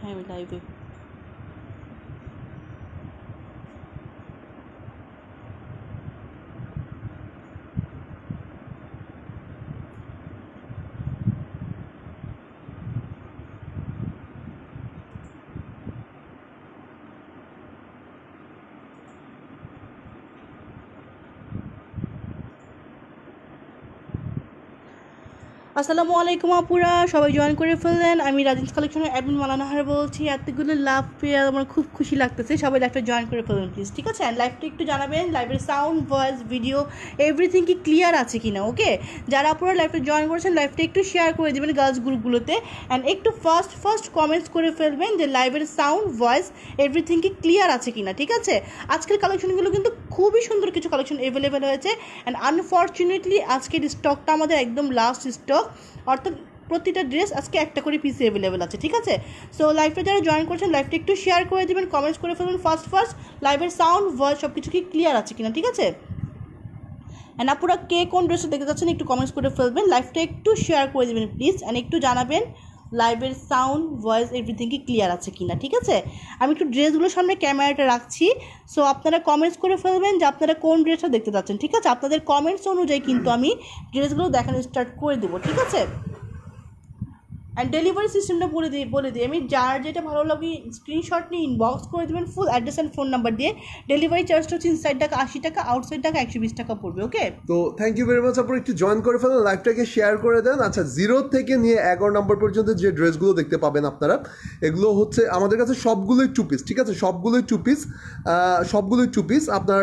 আমি লাইভে। আসসালামু আলাইকুম আপুরা, সবাই জয়েন করে ফেললেন। আমি রাজেন্স কালেকশনের অ্যাডমিন মালানাহার বলছি। এতগুলো লাভ পেয়ে আমার খুব খুশি লাগতেছে। সবাই লাইভটা জয়েন করে ফেলবেন প্লিজ, ঠিক আছে? অ্যান্ড লাইভটা একটু জানাবেন লাইভের সাউন্ড, ভয়েস, ভিডিও এভরিথিং কি ক্লিয়ার আছে কিনা। ওকে, যারা আপুরা লাইভটা জয়েন করেছেন লাইভটা একটু শেয়ার করে দেবেন গার্লস গ্রুপগুলোতে, অ্যান্ড একটু ফার্স্ট কমেন্টস করে ফেলবেন যে লাইভের সাউন্ড, ভয়েস এভরিথিং কি ক্লিয়ার আছে কিনা, ঠিক আছে? আজকের কালেকশনগুলো কিন্তু খুবই সুন্দর কিছু কালেকশন অ্যাভেলেবেল হয়েছে, অ্যান্ড আনফর্চুনেটলি আজকের স্টকটা আমাদের একদম লাস্ট স্টক, অর্থাৎ প্রতিটা ড্রেস আজকে একটা করে পিস অ্যাভেলেবেল আছে, ঠিক আছে? সো লাইভটা যারা জয়েন করছেন লাইভটা একটু শেয়ার করে দেবেন, কমেন্টস করে ফেলবেন ফার্স্ট লাইভের সাউন্ড, ভয়েস সব কিছু কি ক্লিয়ার আছে কিনা, ঠিক আছে? অ্যান্ড আপুরা কে কোন ড্রেসটা দেখতে যাচ্ছেন একটু কমেন্টস করে ফেলবেন, লাইভটা একটু শেয়ার করে দেবেন প্লিজ, অ্যান্ড একটু জানাবেন লাইভের সাউন্ড, ভয়েস এভরিথিং কি ক্লিয়ার আছে কিনা, ঠিক আছে? আমি একটু ড্রেসগুলোর সামনে ক্যামেরাটা রাখছি, সো আপনারা কমেন্টস করে ফেলবেন যে আপনারা কোন ড্রেসটা দেখতে যাচ্ছেন, ঠিক আছে? আপনাদের কমেন্টস অনুযায়ী কিন্তু আমি ড্রেসগুলো দেখানো স্টার্ট করে দেবো, ঠিক আছে? অ্যান্ড ডেলিভারি সিস্টেমটা বলে দিই আমি, যার যেটা ভালো লাগে স্ক্রিনশট নিয়ে ইনবক্স করে দেবেন full address and phone number দিয়ে। ডেলিভারি চার্জটা হচ্ছে ইনসাইড টাকা 80 টাকা, আউটসাইড টাকা 120 টাকা পড়বে। ওকে, তো থ্যাংক ইউ ভেরি মাচ। আপনারা একটু জয়েন করে ফেলেন, লাইভটাকে শেয়ার করে দেন। আচ্ছা, 0 থেকে নিয়ে 11 নম্বর পর্যন্ত যে ড্রেসগুলো দেখতে পাবেন আপনারা, এগুলো হচ্ছে আমাদের কাছে সবগুলোই 2 পিস, ঠিক আছে? সবগুলোই 2 পিস আপনার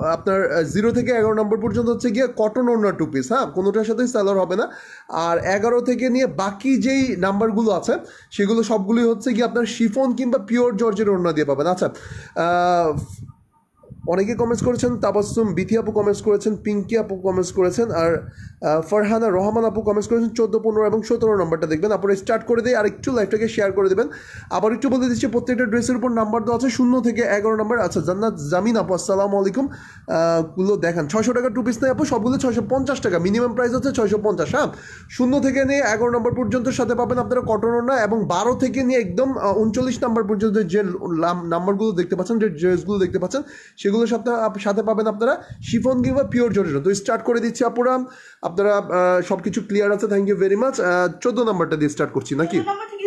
0 থেকে 11 নম্বর পর্যন্ত হচ্ছে গিয়ে কটন ওড়না 2 পিস, হ্যাঁ, কোনোটার সাথেই সেলার হবে না। আর 11 থেকে নিয়ে বাকি যেই নাম্বারগুলো আছে সেগুলো সবগুলোই হচ্ছে গিয়ে আপনার শিফন কিংবা পিওর জর্জের ওড়না দিয়ে পাবেন। আচ্ছা, অনেকে কমেন্টস করেছেন, তাবাসসুম বিথি আপু কমেন্টস করেছেন, পিঙ্কি আপু কমেন্টস করেছেন, আর ফারহানা রহমান আপু কমেন্টস করেছেন 14, 15 এবং 17 নম্বরটা দেখবেন। আপনারা স্টার্ট করে দিয়ে আর একটু লাইভটাকে শেয়ার করে দেবেন। আবার একটু বলে দিচ্ছি, প্রত্যেকটা ড্রেসের উপর নাম্বার দেওয়া আছে 0 থেকে 11 নম্বর। আচ্ছা, জান্নাত জামিন আপু আসসালামু আলাইকুম, গুলো দেখান 600 টাকা 2 পিস নেই আপু, সবগুলো 650 টাকা, মিনিমাম প্রাইস হচ্ছে 650। হ্যাঁ, 0 থেকে নিয়ে 11 নম্বর পর্যন্ত সাথে পাবেন আপনারা কটন ওড়না, এবং 12 থেকে নিয়ে একদম 39 নম্বর পর্যন্ত যে নাম্বারগুলো দেখতে পাচ্ছেন, যে ড্রেসগুলো দেখতে পাচ্ছেন, সেগুলোর সাথে পাবেন আপনারা শিফন কিংবা পিওর জর্জেট। তো স্টার্ট করে দিচ্ছি আপুরা, আপনারা সব কিছু ক্লিয়ার আছে, থ্যাংক ইউ ভেরি মাচ। 14 নাম্বারটা দিয়ে স্টার্ট করছি নাকি?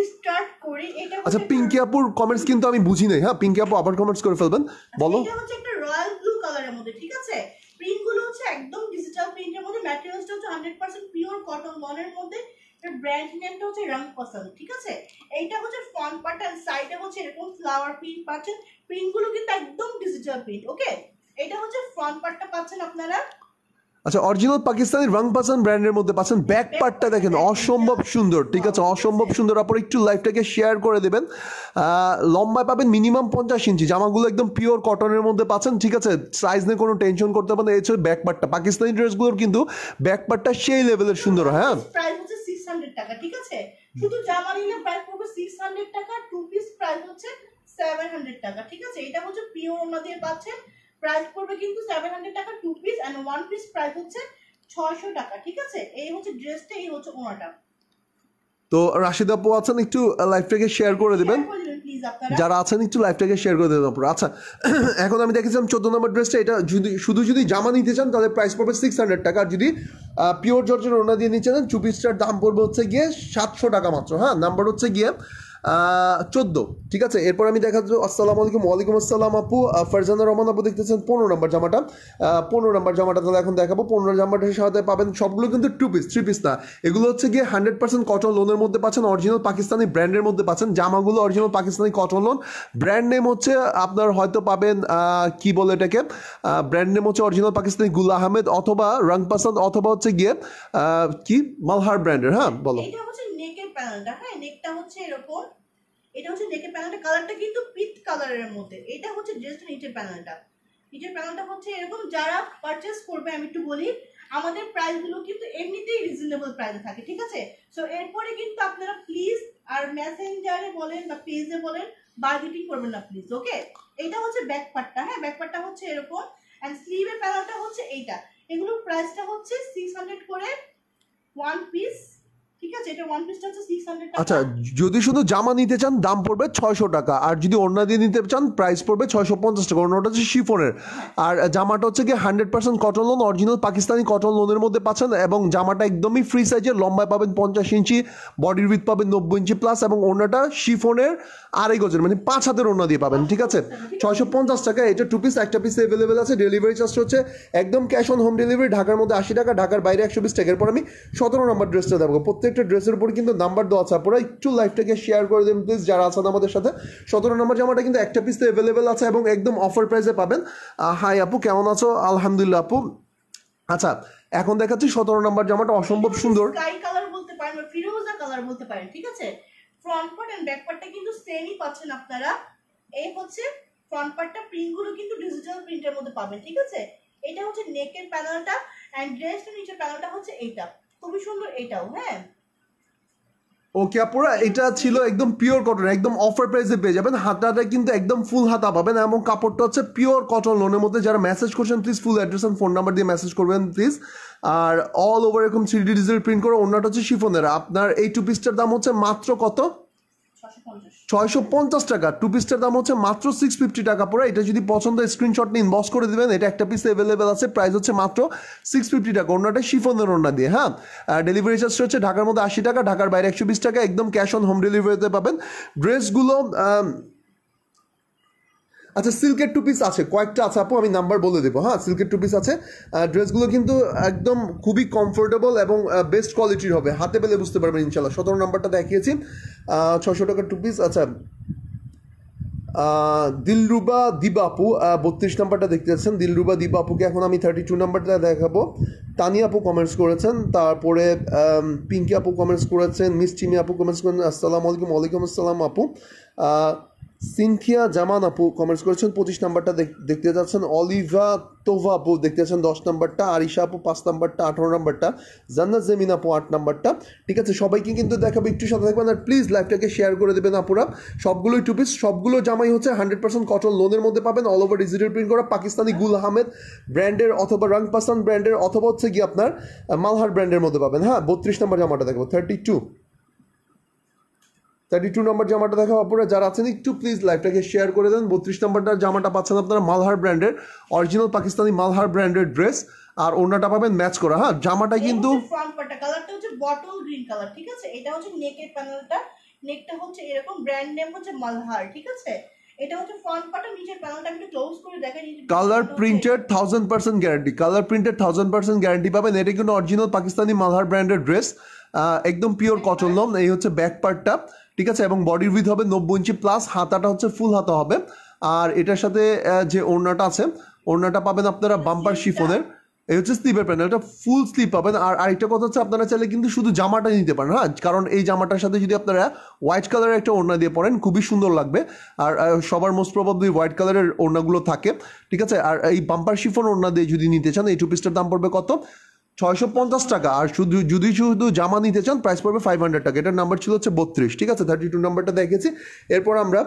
আচ্ছা, পিঙ্কি আপুর কমেন্টস কিন্তু আমি বুঝি নাই। হ্যাঁ, পিঙ্কি আপু আবার কমেন্টস করে ফেলবেন, বলো। এটা হচ্ছে একটা রয়্যাল ব্লু কালারের মধ্যে, ঠিক আছে? প্রিন্টগুলো হচ্ছে একদম ডিজিটাল প্রিন্টের মধ্যে, ম্যাটেরিয়ালসটা হচ্ছে 100% পিওর কটন লনের মধ্যে। এর ব্র্যান্ড নেমটা হচ্ছে রং পছন্দ, ঠিক আছে? এইটা হচ্ছে ফ্রন্ট পার্ট আর সাইডে হচ্ছে এরকম ফ্লাওয়ার প্রিন্ট পাচ্ছেন। প্রিন্টগুলো কিন্তু একদম ডিজিটাল প্রিন্ট। ওকে, এটা হচ্ছে ফ্রন্ট পার্টটা পাচ্ছেন আপনারা। আচ্ছা, অরিজিনাল পাকিস্তানি রং পাসান ব্র্যান্ডের মধ্যে পাচ্ছেন। ব্যাক পার্টটা দেখেন অসম্ভব সুন্দর, ঠিক আছে? অসম্ভব সুন্দর। আপনার একটু লাইভটাকে শেয়ার করে দেবেন। লম্বায় পাবেন মিনিমাম 50 ইঞ্চি, জামাগুলো একদম পিওর কটনের মধ্যে পাচ্ছেন, ঠিক আছে? সাইজ নিয়ে কোনো টেনশন করতে হবে না। এই হচ্ছে ব্যাক পার্টটা। পাকিস্তানি ড্রেসগুলোর কিন্তু ব্যাক পার্টটা সেই লেভেলের সুন্দর। হ্যাঁ, প্রাইস হচ্ছে 600 টাকা, ঠিক আছে? শুধু জামা নিলে প্রাইস পড়বে 600 টাকা, 2 পিস প্রাইস হচ্ছে 700 টাকা, ঠিক আছে? এটা হচ্ছে পিওর ওড়না দিয়ে পাচ্ছেন, প্রাইস পড়বে কিন্তু 700 টাকা 2 পিস, এন্ড 1 পিস প্রাইস হচ্ছে 600 টাকা, ঠিক আছে? এই হচ্ছে ড্রেসটা, এই হচ্ছে ওড়নাটা। তো রাশিদ আপু আছেন, একটু লাইভটাকে শেয়ার করে দেবেন। যারা আছেন একটু লাইভটাকে শেয়ার করে দেবেন আপনারা। আচ্ছা, এখন আমি দেখেছিলাম 14 নম্বর ড্রেসটা, এটা যদি জামা নিতে চান তাহলে প্রাইস পড়বে 600 টাকা, আর যদি পিওর জর্জের ওড়না দিয়ে নিতে চান 2 পিসটার দাম পড়বে হচ্ছে গিয়ে 700 টাকা মাত্র। হ্যাঁ, নাম্বার হচ্ছে গিয়ে 14, ঠিক আছে? এরপর আমি দেখাচ্ছি, আসসালামু আলাইকুম। ওয়ালাইকুম আসসালাম আপু। ফারজানা রহমান আপু দেখতেছেন 15 নম্বর জামাটা, 15 নম্বর জামাটা তাহলে এখন দেখাবো। 15 জামাটার সাথে পাবেন সবগুলো কিন্তু 2 পিস, 3 পিস না, এগুলো হচ্ছে গিয়ে 100% কটন লোনের মধ্যে পাচ্ছেন, অরিজিনাল পাকিস্তানি ব্র্যান্ডের মধ্যে পাচ্ছেন। জামাগুলো original Pakistani cotton lawn, brand name হচ্ছে আপনার হয়তো পাবেন কি বলে এটাকে, ব্র্যান্ড নেম হচ্ছে অরিজিনাল পাকিস্তানি গুল আহমেদ অথবা রং পাসান্দ অথবা হচ্ছে গিয়ে কি মালহার ব্র্যান্ডের। হ্যাঁ, বলো। এটা হচ্ছে নেকের প্যানেলটা, হ্যাঁ, নেকটা হচ্ছে এরকম, এটা হচ্ছে নেকের প্যানেলটা, কালারটা কিন্তু পিট কালারের মধ্যে। এটা হচ্ছে জাস্ট নিচের প্যানেলটা, নিচের প্যানেলটা হচ্ছে এরকম। যারা পারচেজ করবে আমি একটু বলি, আমাদের প্রাইসগুলো কিন্তু এমনিতেই রিজনেবল প্রাইসে থাকে, ঠিক আছে? সো এরপরে কিন্তু আপনারা প্লিজ আর মেসেঞ্জারে বলেন বা পেজে বলেন বার্গেটিং করবেন না প্লিজ। ওকে, এটা হচ্ছে ব্যাক পার্টটা, হ্যাঁ, ব্যাক পার্টটা হচ্ছে এরকম, এন্ড স্লিভের প্যানেলটা হচ্ছে এইটা। এগুলোর প্রাইসটা হচ্ছে 600 করে 1 পিস, ঠিক ঠিক আছে, এটা ওয়ান পিসটা হচ্ছে 600 টাকা। আচ্ছা, যদি শুধু জামা নিতে চান দাম পড়বে 600 টাকা, আর যদি ওড়না দিয়ে নিতে চান প্রাইস পড়বে 650 টাকা। ওড়নাটা হচ্ছে শিফনের, আর জামাটা হচ্ছে কি 100% cotton lawn, original Pakistani cotton লোনের মধ্যে পাচ্ছেন, এবং জামাটা একদমই ফ্রি সাইজের, লম্বায় পাবেন 50 ইঞ্চি, বডির উইথ পাবেন 90 ইঞ্চি প্লাস, এবং ওড়নাটা শিফনের 2.5 গজের, মানে 5 হাতের ওড়না দিয়ে পাবেন। ঠিক আছে, 650 টাকা। এটা 2 পিস, একটা পিস অ্যাভেলেবেল আছে। ডেলিভারি চার্জ হচ্ছে একদম ক্যাশ অন হোম ডেলিভারি, ঢাকার মধ্যে 80 টাকা, ঢাকার বাইরে 120 টাকা। এরপর আমি 17 নম্বর ড্রেসটা দেবো। প্রত্যেকটা ড্রেসের উপর কিন্তু নাম্বার দেওয়া আছে, আপনারা একটু লাইভটাকে শেয়ার করে দেবেন প্লিজ যারা আছেন আমাদের সাথে। 17 নম্বর জামাটা কিন্তু একটা পিস অ্যাভেলেবেল আছে এবং একদম অফার প্রাইসে পাবেন। হাই আপু, কেমন আছো? আলহামদুলিল্লাহ আপু। আচ্ছা, এখন দেখাচ্ছি 17 নম্বর জামাটা, অসম্ভব সুন্দর। স্কাই কালার বলতে পারেন বা ফিরোজা কালার বলতে পারেন। ঠিক আছে, ফ্রন্ট পার্ট এন্ড ব্যাক পার্টটা কিন্তু সেমই পাচ্ছেন আপনারা। এই হচ্ছে ফ্রন্ট পার্টটা, প্রিন্ট গুলো কিন্তু ডিজিটাল প্রিন্টের মধ্যে পাবেন। ঠিক আছে, এটা হচ্ছে নেকের প্যানেলটা, এন্ড ড্রেসটার নিচের প্যানেলটা হচ্ছে এইটা, খুবই সুন্দর এটাও। হ্যাঁ, ওকে আপুরা, এটা ছিল একদম পিওর কটন, একদম অফার প্রাইসে পেয়ে যাবেন। হাতাটা কিন্তু একদম ফুল হাতা পাবেন, এবং কাপড়টা হচ্ছে পিওর কটন লোনের মধ্যে। যারা মেসেজ করছেন please full address and phone number দিয়ে মেসেজ করবেন প্লিজ। আর অল ওভার এরকম 3D ডিজিটাল প্রিন্ট করে, ওড়নাটা হচ্ছে শিফনের। আপনার এই 2 পিসটার দাম হচ্ছে মাত্র কত? 650 টাকা। 2 পিসটার দাম হচ্ছে মাত্র 650 টাকা পরে। এটা যদি পছন্দ স্ক্রিনশট নিয়ে ইনবক্স করে দিবেন। এটা একটা পিস অ্যাভেলেবেল আছে, প্রাইস হচ্ছে মাত্র 650 টাকা। ওড়নাটা শিফনের ওড়না দিয়ে। হ্যাঁ, ডেলিভারি চার্জ হচ্ছে ঢাকার মধ্যে 80 টাকা, ঢাকার বাইরে 120 টাকা। একদম ক্যাশ অন হোম ডেলিভারিতে পাবেন ড্রেসগুলো। আচ্ছা, সিল্কের 2 পিস আছে, কয়েকটা আছে আপু, আমি নাম্বার বলে দেবো। হ্যাঁ, সিল্কের 2 পিস আছে। ড্রেসগুলো কিন্তু একদম খুবই কমফোর্টেবল এবং বেস্ট কোয়ালিটির হবে, হাতে পেলে বুঝতে পারবেন ইনশাল্লাহ। 17 নাম্বারটা দেখিয়েছি, 600 টাকার 2 পিস। আচ্ছা, দিলরুবা দিবা আপু 32 নাম্বারটা দেখতে যাচ্ছেন। দিলরুবা দিবা আপুকে এখন আমি 32 নাম্বারটা দেখাবো। তানিয়া আপু কমেন্টস করেছেন, তারপরে পিঙ্কি আপু কমেন্টস করেছেন, মিস চিমি আপু কমেন্টস করেছেন, আসসালামু আলাইকুম। ওয়ালাইকুম আসসালাম আপু। সিনথিয়া জামান আপু কমেন্টস করেছেন 25 নাম্বারটা দেখতে যাচ্ছেন। অলিভা তোভা আপু দেখতে যাচ্ছেন 10 নাম্বারটা। আরিশা আপু 5 নাম্বারটা, 18 নাম্বারটা। জান্নাত জেমিন আপু 8 নাম্বারটা। ঠিক আছে, সবাইকে কিন্তু দেখাবো, একটু সাথে থাকবেন আর প্লিজ লাইভটাকে শেয়ার করে দেবেন আপুরা। সবগুলোই 2 পিস, সবগুলো জামাই হচ্ছে 100% কটন লোনের মধ্যে পাবেন, অল ওভার ডিজিটাল প্রিন্ট করা, পাকিস্তানি গুল আহমেদ ব্র্যান্ডের অথবা রং পাসান ব্র্যান্ডের অথবা হচ্ছে কি আপনার মালহার ব্র্যান্ডের মধ্যে পাবেন। হ্যাঁ, 32 নাম্বার জামাটা দেখাবো। 32 নম্বর জামাটা দেখাবো আপনারা যারা আছেন একটু প্লিজ লাইভটাকে শেয়ার করে দেন। 32 নম্বরটার জামাটা পাচ্ছেন আপনারা মালহার ব্র্যান্ডের, অরিজিনাল পাকিস্তানি মালহার ব্র্যান্ডের ড্রেস, আর ওড়নাটা পাবেন ম্যাচ করা। হ্যাঁ, জামাটা কিন্তু ফ্রন্ট পার্টটা কালারটা হচ্ছে বটল গ্রিন কালার। ঠিক আছে, এটা হচ্ছে নেকের প্যানেলটা, নেকটা হচ্ছে এরকম, ব্র্যান্ড নেম হচ্ছে মালহার। ঠিক আছে, এটা হচ্ছে ফ্রন্ট পার্টটা, নিচের প্যানেলটা আমি ক্লোজ করে দেখাই। Colour printed 1000% guarantee, colour printed 1000% guarantee পাবেন। এটা কিন্তু অরিজিনাল পাকিস্তানি মালহার ব্র্যান্ডের ড্রেস, একদম পিওর কটন লোন। এই হচ্ছে ব্যাক পার্টটা। ঠিক আছে, এবং বডির উইথ হবে 90 ইঞ্চি প্লাস, হাতাটা হচ্ছে ফুল হাতা হবে। আর এটার সাথে যে ওড়নাটা আছে, ওড়নাটা পাবেন আপনারা বাম্পার শিফনের। এই হচ্ছে স্লিপের প্যানেল, এটা ফুল স্লিপ পাবেন। আর আরেকটা কথা হচ্ছে আপনারা চাইলে কিন্তু শুধু জামাটা নিতে পারেন। হ্যাঁ, কারণ এই জামাটার সাথে যদি আপনারা হোয়াইট কালারের একটা ওড়না দিয়ে পরেন খুবই সুন্দর লাগবে। আর সবার মোস্ট প্রবাবলি হোয়াইট কালারের ওড়নাগুলো থাকে। ঠিক আছে, আর এই বাম্পার শিফন ওড়না দিয়ে যদি নিতে চান এই 2 পিসটার দাম পড়বে কত? 650 টাকা। আর শুধু জামা নিতে চান প্রাইস পড়বে 500 টাকা। এটার নাম্বার ছিল হচ্ছে 32। ঠিক আছে, 32 নাম্বারটা দেখেছি। এরপর আমরা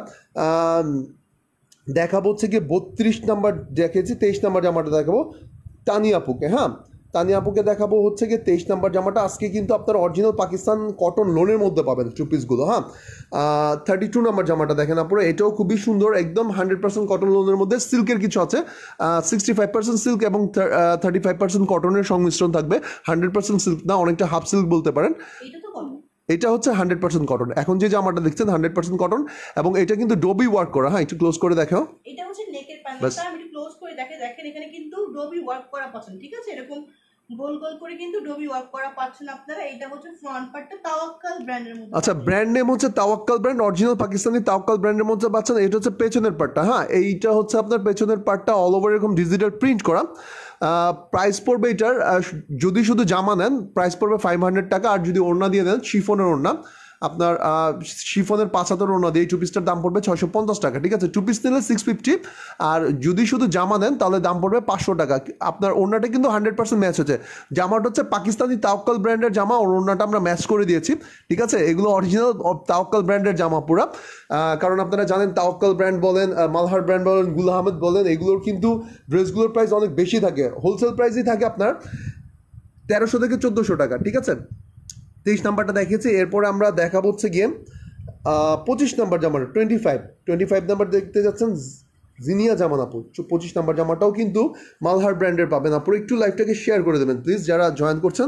দেখাবো হচ্ছে গিয়ে 32 নাম্বার দেখেছি। 23 নাম্বার জামাটা দেখাবো তানিয়া আপুকে। হ্যাঁ, তানিয়া আপুকে দেখাবো হচ্ছে গিয়ে 23 নাম্বার জামাটা। আজকে কিন্তু আপনার অরিজিনাল পাকিস্তান কটন লোনের মধ্যে পাবেন 2 পিসগুলো। হ্যাঁ, 32 নাম্বার জামাটা দেখেন আপনারা, এটাও খুবই সুন্দর, একদম 100% কটন লোনের মধ্যে। সিল্কের কিছু আছে, 65% সিল্ক এবং 35% কটনের সংমিশ্রণ থাকবে। 100% সিল্ক না, অনেকটা হাফ সিল্ক বলতে পারেন। এটা হচ্ছে 100% কটন। এখন যে জামাটা দেখছেন 100% কটন, এবং এটা কিন্তু ডোবি ওয়ার্ক করা। হ্যাঁ, একটু ক্লোজ করে দেখো। এটা হচ্ছে নেকের প্যানেলটা, আমি একটু ক্লোজ করে দেখেন এখানে কিন্তু ডোবি ওয়ার্ক করা পাচ্ছেন। ঠিক আছে, এরকম গোল গোল করে কিন্তু ডোবি ওয়ার্ক করা পাচ্ছেন আপনারা। এটা হচ্ছে ফ্রন্ট পার্টটা তাওয়াক্কাল ব্র্যান্ডের মধ্যে। আচ্ছা, ব্র্যান্ড নেম হচ্ছে তাওয়াক্কাল ব্র্যান্ড, অরিজিনাল পাকিস্তানি তাওয়াক্কাল ব্র্যান্ডের মধ্যে পাচ্ছেন। এটা হচ্ছে পেছনের পার্টটা। হ্যাঁ, এইটা হচ্ছে আপনার পেছনের পার্টটা অল ওভার এরকম ডিজিটাল প্রিন্ট করা। প্রাইস পড়বে এটার, যদি শুধু জামা নেন প্রাইস পড়বে 500 টাকা, আর যদি ওড়না দিয়ে নেন শিফনের ওড়না, আপনার শিফনের 5 হাতের ওড়না দিয়ে এই 2 পিসটার দাম পড়বে 650 টাকা। ঠিক আছে, 2 পিস নিলে 650, আর যদি শুধু জামা নেন তাহলে দাম পড়বে 500 টাকা। আপনার ওড়নাটা কিন্তু 100% ম্যাচ হচ্ছে। জামাটা হচ্ছে পাকিস্তানি তাওয়াক্কাল ব্র্যান্ডের জামা, ওর ওড়নাটা আমরা ম্যাচ করে দিয়েছি। ঠিক আছে, এগুলো অরিজিনাল তাওয়াক্কাল ব্র্যান্ডের জামা পুরা। কারণ আপনারা জানেন তাওয়াক্কাল ব্র্যান্ড বলেন, মালহার ব্র্যান্ড বলেন, গুল আহমেদ বলেন, এগুলোর কিন্তু ড্রেসগুলোর প্রাইস অনেক বেশি থাকে। হোলসেল প্রাইসই থাকে আপনার 1300 থেকে 1400 টাকা। ঠিক আছে, 23 নাম্বারটা দেখিয়েছি, এরপরে আমরা দেখাবো হচ্ছে গিয়ে 25 নাম্বার জামাটা 25 নাম্বার দেখতে যাচ্ছেন জিনিয়া জামান আপু। 25 নাম্বার জামাটাও কিন্তু মালহার ব্র্যান্ডের পাবেন আপু। একটু লাইভটাকে শেয়ার করে দেবেন প্লিজ যারা জয়েন করছেন।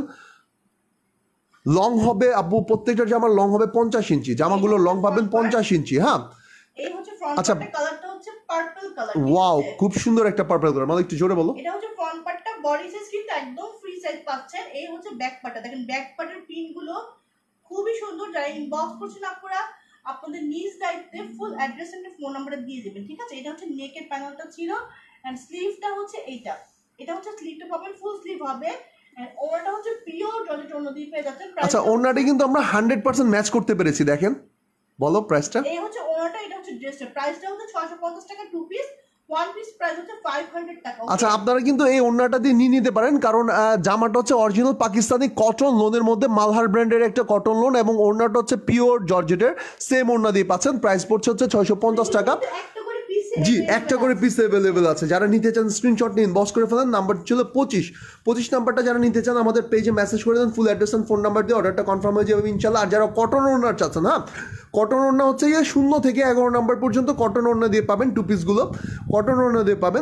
লং হবে আপু, প্রত্যেকটা জামার লং হবে 50 ইঞ্চি, জামাগুলো লং পাবেন 50 ইঞ্চি। হ্যাঁ এই হচ্ছে ফ্রন্ট আচ্ছা, পার্টের কালারটা হচ্ছে পার্পল কালার। ওয়াও, খুব সুন্দর একটা পার্পল কালার, মানে একটু জোরে বলো। এটা হচ্ছে ফ্রন্ট পার্টটা, বডি সাইজ কিন্তু একদম ফ্রি সাইজ পাচ্ছেন। এই হচ্ছে ব্যাক পার্টটা, দেখেন ব্যাক পার্টের প্রিন্ট গুলো খুবই সুন্দর। যারা ইনবক্স করছেন আপনারা আপনাদের নিজ দায়িত্বে ফুল অ্যাড্রেস এন্ড ফোন নাম্বারটা দিয়ে দেবেন, ঠিক আছে। এটা হচ্ছে নেকের প্যানেলটা ছিল, এন্ড স্লিভটা হচ্ছে এইটা, এটা হচ্ছে স্লিভটা পাবেন ফুল স্লিভ হবে, এন্ড ওনাটা হচ্ছে পিওর জর্জেট ওড়না দিয়ে পেয়ে যাচ্ছেন। আচ্ছা, ওড়নাটা কিন্তু আমরা 100% ম্যাচ করতে পেরেছি, দেখেন বলো প্রাইসটা। এই হচ্ছে ওড়নাটা, এটা হচ্ছে ড্রেসটা, প্রাইসটা হচ্ছে 650 টাকা two piece, one piece price হচ্ছে 500 টাকা। আচ্ছা, আপনারা কিন্তু এই ওড়নাটা দিয়ে নিয়ে নিতে পারেন, কারণ জামাটা হচ্ছে অরিজিনাল পাকিস্তানি কটন লোনের মধ্যে, মালহার ব্র্যান্ডের একটা কটন লোন, এবং ওড়নাটা হচ্ছে পিওর জর্জেটের সেম ওড়না দিয়ে পাচ্ছেন। প্রাইস পড়ছে হচ্ছে 650 টাকা। জি, একটা করে পিস অ্যাভেলেবেল আছে। যারা নিতে চান স্ক্রিনশট নিন, বস করে ফেলেন। নাম্বার ছিল 25 নাম্বারটা যারা নিতে চান আমাদের পেজে মেসেজ করে দেন, ফুল অ্যাড্রেস ফোন নাম্বার দিয়ে অর্ডারটা কনফার্ম হয়ে যাবে ইনশাল্লাহ। আর যারা কটন ওড়না চাচ্ছেন, হ্যাঁ কটন ওড়না হচ্ছে গিয়ে 0 থেকে 11 নাম্বার পর্যন্ত কটন ওড়না দিয়ে পাবেন, টু পিসগুলো কটন ওড়না দিয়ে পাবেন।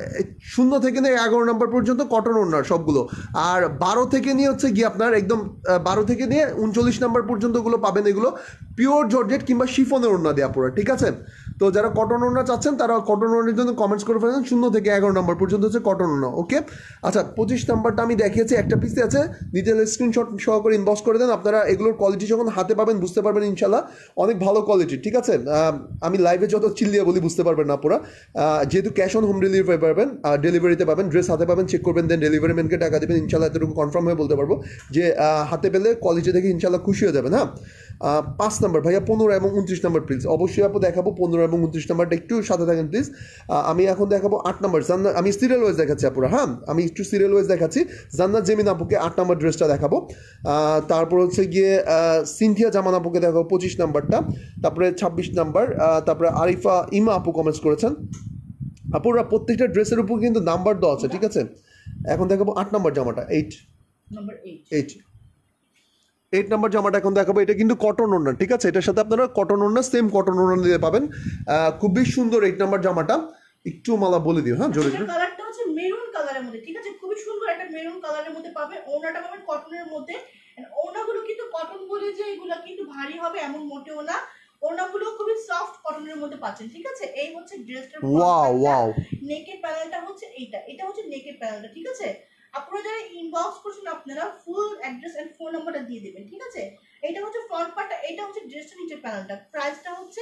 0 থেকে নিয়ে 11 নাম্বার পর্যন্ত কটন ওড়নার সবগুলো। আর 12 থেকে নিয়ে হচ্ছে গিয়ে আপনার একদম 12 থেকে নিয়ে 39 নাম্বার পর্যন্তগুলো পাবেন, এগুলো পিওর জর্জেট কিংবা শিফনের ওড়না দেওয়া পুরো, ঠিক আছে। তো যারা কটন ওড়না চাচ্ছেন তারা কটন ওড়নার জন্য কমেন্টস করে ফেলেন। 0 থেকে 11 নম্বর পর্যন্ত হচ্ছে কটন ওড়না, ওকে। আচ্ছা, 25 নাম্বারটা আমি দেখিয়েছি, একটা পিসে আছে, নিতে হলে স্ক্রিনশট সহকারে ইনবক্স করে দেন। আপনারা এগুলোর কোয়ালিটি যখন হাতে পাবেন বুঝতে পারবেন ইনশাল্লাহ অনেক ভালো কোয়ালিটি, ঠিক আছে। আমি লাইভে যত চিল্লিয়ে বলি বুঝতে পারবেন না পুরা, যেহেতু ক্যাশ অন হোম ডেলিভারি পাবেন, ডেলিভারিতে পাবেন, ড্রেস হাতে পাবেন, চেক করবেন, দেন ডেলিভারি ম্যানকে টাকা দেবেন ইনশাল্লাহ। এতটুকু কনফার্ম হয়ে বলতে পারবো যে হাতে পেলে কোয়ালিটি দেখে ইনশাল্লাহ খুশি হয়ে যাবেন। হ্যাঁ 5 নাম্বার ভাইয়া 15 এবং 29 নাম্বার প্লিজ, অবশ্যই আপু দেখাবো 15 এবং 29 নাম্বারটা, একটু সাথে থাকেন প্লিজ। আমি এখন দেখাবো 8 নাম্বার, আমি সিরিয়াল ওয়াইজ দেখাচ্ছি আপুরা। হ্যাঁ আমি একটু সিরিয়াল ওয়াইজ দেখাচ্ছি। জান্নাত জেমিন আপুকে 8 নাম্বার ড্রেসটা দেখাবো, তারপর হচ্ছে গিয়ে সিনথিয়া জামান আপুকে দেখাবো 25 নাম্বারটা, তারপরে 26 নাম্বার, তারপরে আরিফা ইমা আপু কমেন্টস করেছেন। আপুরা প্রত্যেকটা ড্রেসের উপর কিন্তু নাম্বার দেওয়া আছে, ঠিক আছে। এখন দেখাবো 8 নাম্বার জামাটা, 8 নাম্বার জামাটা এখন দেখাবো। এটা কিন্তু কটন ওড়না, ঠিক আছে, এটার সাথে আপনারা কটন ওড়না, সেম কটন ওড়না দিয়ে পাবেন। খুবই সুন্দর 8 নাম্বার জামাটা, একটু মালা বলে দিও। হ্যাঁ জোরে জোরে। কালারটা হচ্ছে মেরুন কালারের মধ্যে, ঠিক আছে, খুবই সুন্দর একটা মেরুন কালারের মধ্যে পাবেন। ওড়নাটা পাবেন কটনের মধ্যে। ওড়নাগুলো কিন্তু কটন বলে যে এগুলো কিন্তু ভারী হবে এমন মোটেও না, ওড়নাগুলো খুবই সফট কটনের মধ্যে পাচ্ছেন, ঠিক আছে। এই হচ্ছে ড্রেসটার ওয়াও, নেকের প্যানেলটা হচ্ছে এইটা, এটা হচ্ছে নেকের প্যানেলটা, ঠিক আছে। আপনারা যারা ইনবক্স করছেন আপনারা ফুল অ্যাড্রেস এন্ড ফোন নাম্বারটা দিয়ে দেবেন, ঠিক আছে। এটা হচ্ছে ফ্রন্ট পার্টটা, এটা হচ্ছে ড্রেসটার নিচের প্যানেলটা, প্রাইসটা হচ্ছে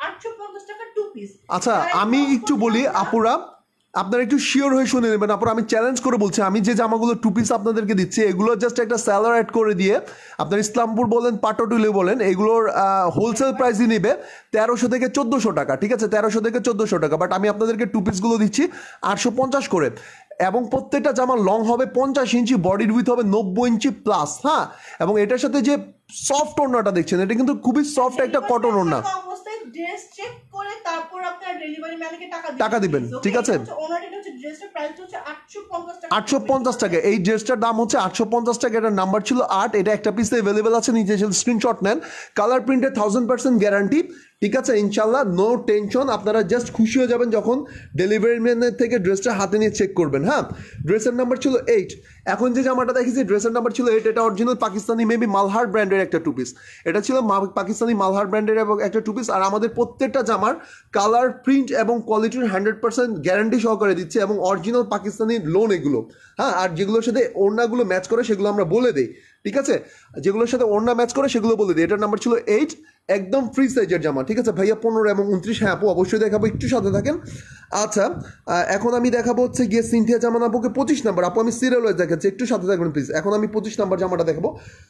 850 টাকা টু পিস। আচ্ছা আমি একটু বলি আপুরা, আপনারা একটু শিওর হয়ে শুনে নেবেন আপুরা, আমি চ্যালেঞ্জ করে বলছি, আমি যে জামাগুলো টু পিস আপনাদেরকে দিচ্ছি এগুলো জাস্ট একটা স্যালার অ্যাড করে দিয়ে আপনার ইসলামপুর বলেন পাটটুলি বলেন এগুলোর হোলসেল প্রাইসই নেবে 1300 থেকে 1400 টাকা, ঠিক আছে, 1300 থেকে 1400 টাকা। বাট আমি আপনাদেরকে টু পিসগুলো দিচ্ছি 850 করে, এবং প্রত্যেকটা জামা লং হবে 50 ইঞ্চি, বডির উইথ হবে 90 ইঞ্চি প্লাস। হ্যাঁ, এবং এটার সাথে যে সফট ওড়নাটা দেখছেন এটা কিন্তু খুবই সফট একটা কটন ওড়না। ড্রেস চেক করে তারপর আপনার ডেলিভারি ম্যানকে টাকা দিবেন, ঠিক আছে। ওনার এটা হচ্ছে ড্রেসের প্রাইস হচ্ছে 850 টাকা। 850 টাকা, এই ড্রেসটার দাম হচ্ছে 850 টাকা। এটার নাম্বার ছিল 8, এটা একটা পিসে অ্যাভেলেবেল আছে, নিচে স্ক্রিনশট নেন। কালার প্রিন্টের 1000% গ্যারান্টি, ঠিক আছে ইনশাল্লাহ, নো টেনশন। আপনারা জাস্ট খুশি হয়ে যাবেন যখন ডেলিভারি ম্যানের থেকে ড্রেসটা হাতে নিয়ে চেক করবেন। হ্যাঁ ড্রেসের নাম্বার ছিল 8, এখন যে জামাটা দেখেছি ড্রেসের নাম্বার ছিল 8, এটা অরিজিনাল পাকিস্তানি মেবি মালহার ব্র্যান্ডের একটা টু পিস, এটা ছিল পাকিস্তানি মালহার ব্র্যান্ডের এবং একটা টু পিস। আর আমাদের প্রত্যেকটা জামার কালার প্রিন্ট এবং কোয়ালিটির 100% গ্যারান্টি সহকারে দিচ্ছে, এবং অরিজিনাল পাকিস্তানি লোন এগুলো। হ্যাঁ আর যেগুলোর সাথে ওড়নাগুলো ম্যাচ করে সেগুলো আমরা বলে দিই, ঠিক আছে, যেগুলোর সাথে ওড়না ম্যাচ করে সেগুলো বলে দিই। এটার নাম্বার ছিল 8, একদম ফ্রি সাইজের জামা, ঠিক আছে ভাইয়া। 15 এবং 29, হ্যাঁ আপু অবশ্যই দেখাবো, একটু সাথে থাকেন। আচ্ছা এখন আমি দেখাবো হচ্ছে গিয়ে সিনথিয়া জামান আপুকে 25 নাম্বার, আপু আমি সিরিয়াল ওয়াইজ দেখাচ্ছি, একটু সাথে থাকবেন প্লিজ। এখন আমি 25 নাম্বার জামাটা দেখাবো,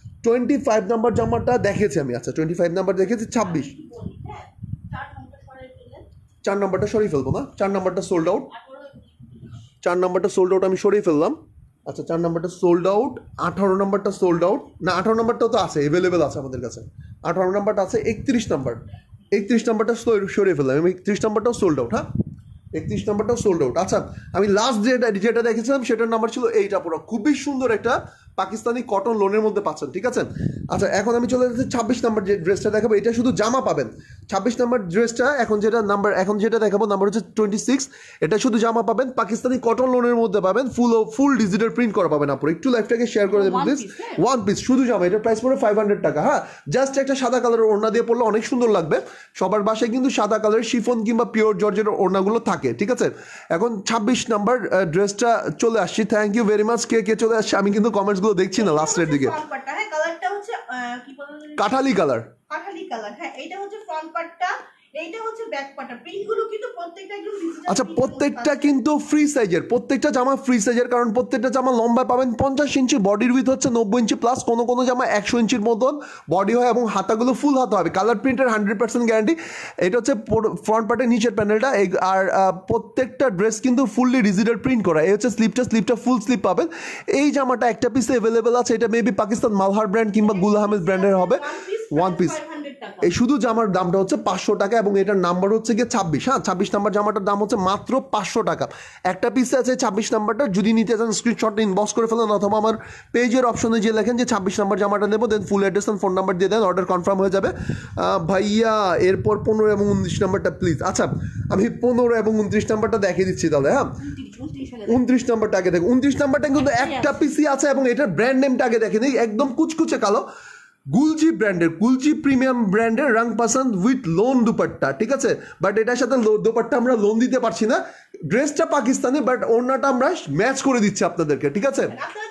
25 নাম্বার জামাটা দেখেছি আমি। আচ্ছা 25 নাম্বার দেখেছি 26, 4 নাম্বারটা সরিয়ে ফেলবো না, 4 নাম্বারটা সোল্ড আউট, 4 নাম্বারটা সোল্ড আউট আমি সরিয়ে ফেললাম। আচ্ছা 4 নাম্বারটা সোল্ড আউট, 18 নাম্বারটা সোল্ড আউট, না 18 নাম্বারটাও তো আছে, অ্যাভেলেবেল আছে আমাদের কাছে, 18 নাম্বারটা আছে। 31 নাম্বারটা সরিয়ে ফেললাম, 31 নাম্বারটাও সোল্ড আউট। হ্যাঁ 31 নাম্বারটাও সোল্ড আউট। আচ্ছা আমি লাস্ট যেটা দেখেছিলাম সেটার নাম্বার ছিল 8 আপুরা, খুবই সুন্দর একটা পাকিস্তানি কটন লোনের মধ্যে পাচ্ছেন, ঠিক আছে। আচ্ছা, এখন আমি চলে যাচ্ছি 26 নাম্বার যে ড্রেসটা দেখাবো, এটা শুধু জামা পাবেন। 26 নাম্বার ড্রেসটা এখন যেটা দেখাবো নাম্বার হচ্ছে 26, এটা শুধু জামা পাবেন, পাকিস্তানি কটন লোনের মধ্যে পাবেন, ফুল ডিজিটাল প্রিন্ট করা পাবেন। আপনার একটু লাইফটাকে শেয়ার করে দেবেন প্লিজ। ওয়ান পিস শুধু জামা, এটার প্রাইস পড়ে 500 টাকা। হ্যাঁ, জাস্ট একটা সাদা কালারের ওড়না দিয়ে পড়লে অনেক সুন্দর লাগবে। সবার বাসায় কিন্তু সাদা কালারের শিফন কিংবা পিওর জর্জের ওড়নাগুলো থাকে, ঠিক আছে। এখন 26 নাম্বার ড্রেসটা চলে আসছি। Thank you very much. কে চলে আসছে আমি কিন্তু কমেন্টসগুলো দেখছি না লাস্টের দিকে। কাঠালি কালার, হ্যাঁ, এটা হচ্ছে ফ্রন্ট পার্টটা, এইটা হচ্ছে ব্যাক পার্টটা। প্রিন্টগুলো কিন্তু প্রত্যেকটা একদম ডিজিটাল। আচ্ছা, প্রত্যেকটা কিন্তু ফ্রি সাইজের, প্রত্যেকটা জামা ফ্রি সাইজের, কারণ প্রত্যেকটা জামা লম্বা পাবেন 50 ইঞ্চি, বডির উইথ হচ্ছে 90 ইঞ্চি প্লাস, কোনো জামা 100 ইঞ্চির মতন বডি হয় এবং হাতাগুলো ফুল হাতা হবে। কালার প্রিন্টের 100% গ্যারান্টি। এটা হচ্ছে ফ্রন্ট পার্টের নিচের প্যানেলটা। আর প্রত্যেকটা ড্রেস কিন্তু ফুললি ডিজিটাল প্রিন্ট করা। এই হচ্ছে স্লিপটা ফুল স্লিপ পাবেন। এই জামাটা একটা পিসে অ্যাভেলেবেল আছে। এটা মেবি পাকিস্তান মালহার ব্র্যান্ড কিংবা গুল আহমেদ ব্র্যান্ডের হবে। ওয়ান পিস এই শুধু জামার দামটা হচ্ছে 500 টাকা এবং এটার নাম্বার হচ্ছে গিয়ে 26। হ্যাঁ, 26 নাম্বার জামাটার দাম হচ্ছে মাত্র 500 টাকা। একটা পিসে আছে 26 নাম্বারটা। যদি নিতে চান স্ক্রিনশট ইনবক্স করে ফেলেন অথবা আমার পেজের অপশনে যে লেখেন যে 26 নাম্বার জামাটা নেবো, দেন full address and phone number দিয়ে দেন, অর্ডার কনফার্ম হয়ে যাবে। ভাইয়া এরপর 15 এবং 19 নাম্বারটা প্লিজ। আচ্ছা, আমি 15 এবং 29 নাম্বারটা দেখিয়ে দিচ্ছি তাহলে। হ্যাঁ, 29 নাম্বারটা আগে দেখো। 29 নাম্বারটা কিন্তু একটা পিসি আছে এবং এটার ব্র্যান্ড নেমটা আগে দেখে নিই। একদম কুচকুচে কালো, গুলজি ব্র্যান্ডের, গুলজি প্রিমিয়াম ব্র্যান্ডের রং পছন্দ উইথ লোন দুপাট্টা, ঠিক আছে। বাট এটার সাথে দুপাট্টা আমরা লোন দিতে পারছি না। ড্রেসটা পাকিস্তানি, বাট ওড়নাটা আমরা ম্যাচ করে দিচ্ছি আপনাদেরকে, ঠিক আছে।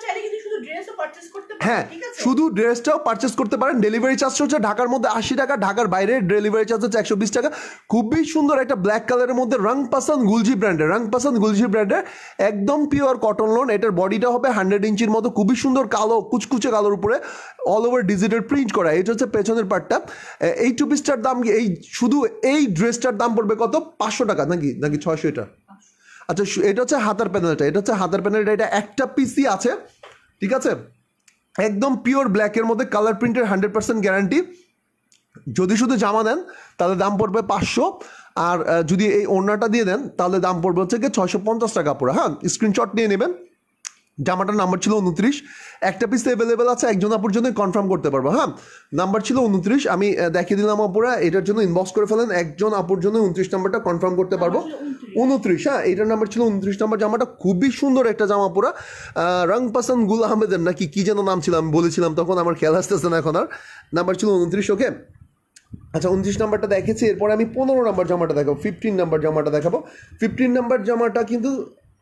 হ্যাঁ, শুধু ড্রেসটাও পারচেস করতে পারেন। ডেলিভারি চার্জ হচ্ছে ঢাকার মধ্যে 80 টাকা, ঢাকার বাইরে ডেলিভারি চার্জ হচ্ছে 120 টাকা। খুবই সুন্দর একটা ব্ল্যাক কালারের মধ্যে রং পছন্দ গুলজি ব্র্যান্ডের একদম পিওর কটন লোন। এটার বডিটা হবে 100 ইঞ্চির মতো, খুবই সুন্দর কালো, কুচকুচে কালোর উপরে অল ওভার ডিজিটাল প্রিন্ট করা। এটা হচ্ছে পেছনের পার্টটা। এই টু পিসটার দাম, শুধু এই ড্রেসটার দাম পড়বে কত? 500 টাকা নাকি 600? এটা আচ্ছা, এটা হচ্ছে হাতার প্যানেলটা। এটা একটা পিসি আছে, ঠিক আছে। একদম পিওর ব্ল্যাকের মধ্যে কালার প্রিন্টের 100% গ্যারান্টি। যদি শুধু জামা নেন তাহলে দাম পড়বে 500, আর যদি এই ওড়নাটা দিয়ে দেন তাহলে দাম পড়বে হচ্ছে কি 650 টাকা পুরো। হ্যাঁ, স্ক্রিনশট নিয়ে নেবেন। জামাটার নাম্বার ছিল 29। একটা পিস অ্যাভেলেবেল আছে, একজন আপুর জন্য কনফার্ম করতে পারবো। হ্যাঁ, নাম্বার ছিল 29, আমি দেখিয়ে দিলাম আপুরা। এটার জন্য ইনবক্স করে ফেলেন, একজন আপুর জন্য 29 নাম্বারটা কনফার্ম করতে পারবো। 29, হ্যাঁ, এইটার নাম্বার ছিল 29 নাম্বার। জামাটা খুবই সুন্দর একটা জামা পুরা। রং পছন্দ গুল আহমেদের নাকি কি যেন নাম ছিল, আমি বলেছিলাম তখন, আমার খেয়াল আসতেছে না এখন আর। নাম্বার ছিল 29। ওকে, আচ্ছা, 29 নাম্বারটা দেখেছি। এরপরে আমি 15 নাম্বার জামাটা দেখাবো, 15 নাম্বার জামাটা দেখাবো। 15 নাম্বার জামাটা কিন্তু,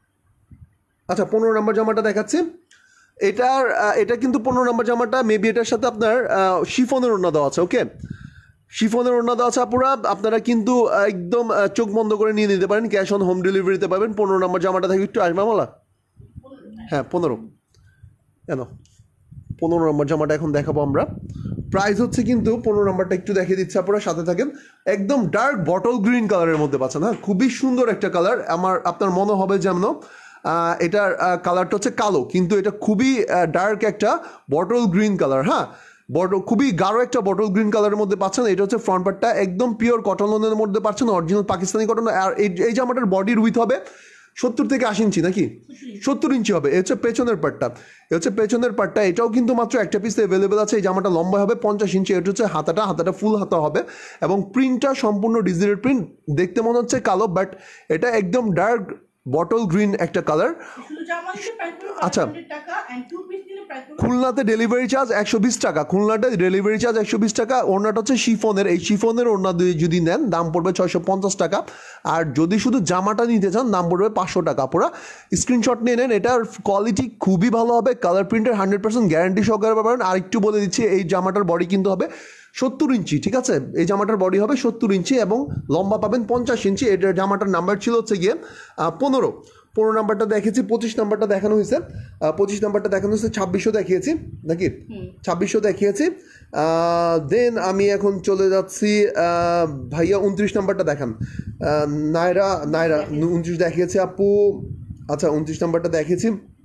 আচ্ছা 15 নাম্বার জামাটা দেখাচ্ছি। এটা কিন্তু 15 নাম্বার জামাটা মেবি এটার সাথে আপনার শিফনের ওড়না দেওয়া আছে। ওকে, শিফনের ওড়না দেওয়া আছে আপুরা। আপনারা কিন্তু একদম চোখ বন্ধ করে নিয়ে নিতে পারেন, ক্যাশ অন হোম ডেলিভারিতে পাবেন। 15 নাম্বার জামাটা দেখে একটু আসবে মামলা। হ্যাঁ, 15 কেন 15 নম্বর জামাটা এখন দেখাবো আমরা। প্রাইস হচ্ছে কিন্তু 15 নম্বরটা একটু দেখিয়ে দিচ্ছে, আপনারা সাথে থাকেন। একদম ডার্ক বটল গ্রিন কালারের মধ্যে পাচ্ছেন। হ্যাঁ, খুবই সুন্দর একটা কালার। আপনার মনে হবে যেমন এটার কালারটা হচ্ছে কালো, কিন্তু এটা খুবই ডার্ক একটা বটল গ্রিন কালার। হ্যাঁ, খুবই গাঢ় একটা বটল গ্রিন কালারের মধ্যে পাচ্ছেন। এটা হচ্ছে ফ্রন্ট পার্টটা, একদম পিওর কটন লোনের মধ্যে পাচ্ছেন, অরিজিনাল পাকিস্তানি কটন। আর এই জামাটার বডির উইথ হবে 70 থেকে 80 ইঞ্চি নাকি 70 ইঞ্চি হবে। এ হচ্ছে পেছনের পার্টটা। এটাও কিন্তু মাত্র একটা পিস অ্যাভেলেবেল আছে। এই জামাটা লম্বা হবে 50 ইঞ্চি। এটা হচ্ছে হাতাটা ফুল হাতা হবে এবং প্রিন্টটা সম্পূর্ণ ডিজিটাল প্রিন্ট। দেখতে মনে হচ্ছে কালো, বাট এটা একদম ডার্ক বটল গ্রিন একটা কালার। আচ্ছা, খুলনাতে ডেলিভারি চার্জ 120 টাকা। ওড়নাটা হচ্ছে শিফনের। এই শিফনের ওড়না দিয়ে যদি নেন দাম পড়বে 650 টাকা। আর যদি শুধু জামাটা নিতে চান দাম পড়বে 500 টাকা। পুরা স্ক্রিনশট নিয়ে নেন। এটার কোয়ালিটি খুবই ভালো হবে, কালার প্রিন্টের 100% গ্যারান্টি সহকারে পাবেন। আর একটু বলে দিচ্ছি, এই জামাটার বডি কিন্তু হবে 70 ইঞ্চি, ঠিক আছে। এই জামাটার বডি হবে 70 ইঞ্চি এবং লম্বা পাবেন 50 ইঞ্চি। এটার জামাটার নাম্বার ছিল হচ্ছে গিয়ে 15 নাম্বারটা দেখেছি। 25 নাম্বারটা দেখানো হয়েছে। 25 নাম্বারটা দেখানো হয়েছে। 2600 দেখিয়েছি নাকি 2600 দেখিয়েছি। দেন আমি এখন চলে যাচ্ছি ভাইয়া 29 নাম্বারটা দেখান। নায়রা 29 দেখিয়েছি আপু। আচ্ছা, 29 নাম্বারটা দেখেছি।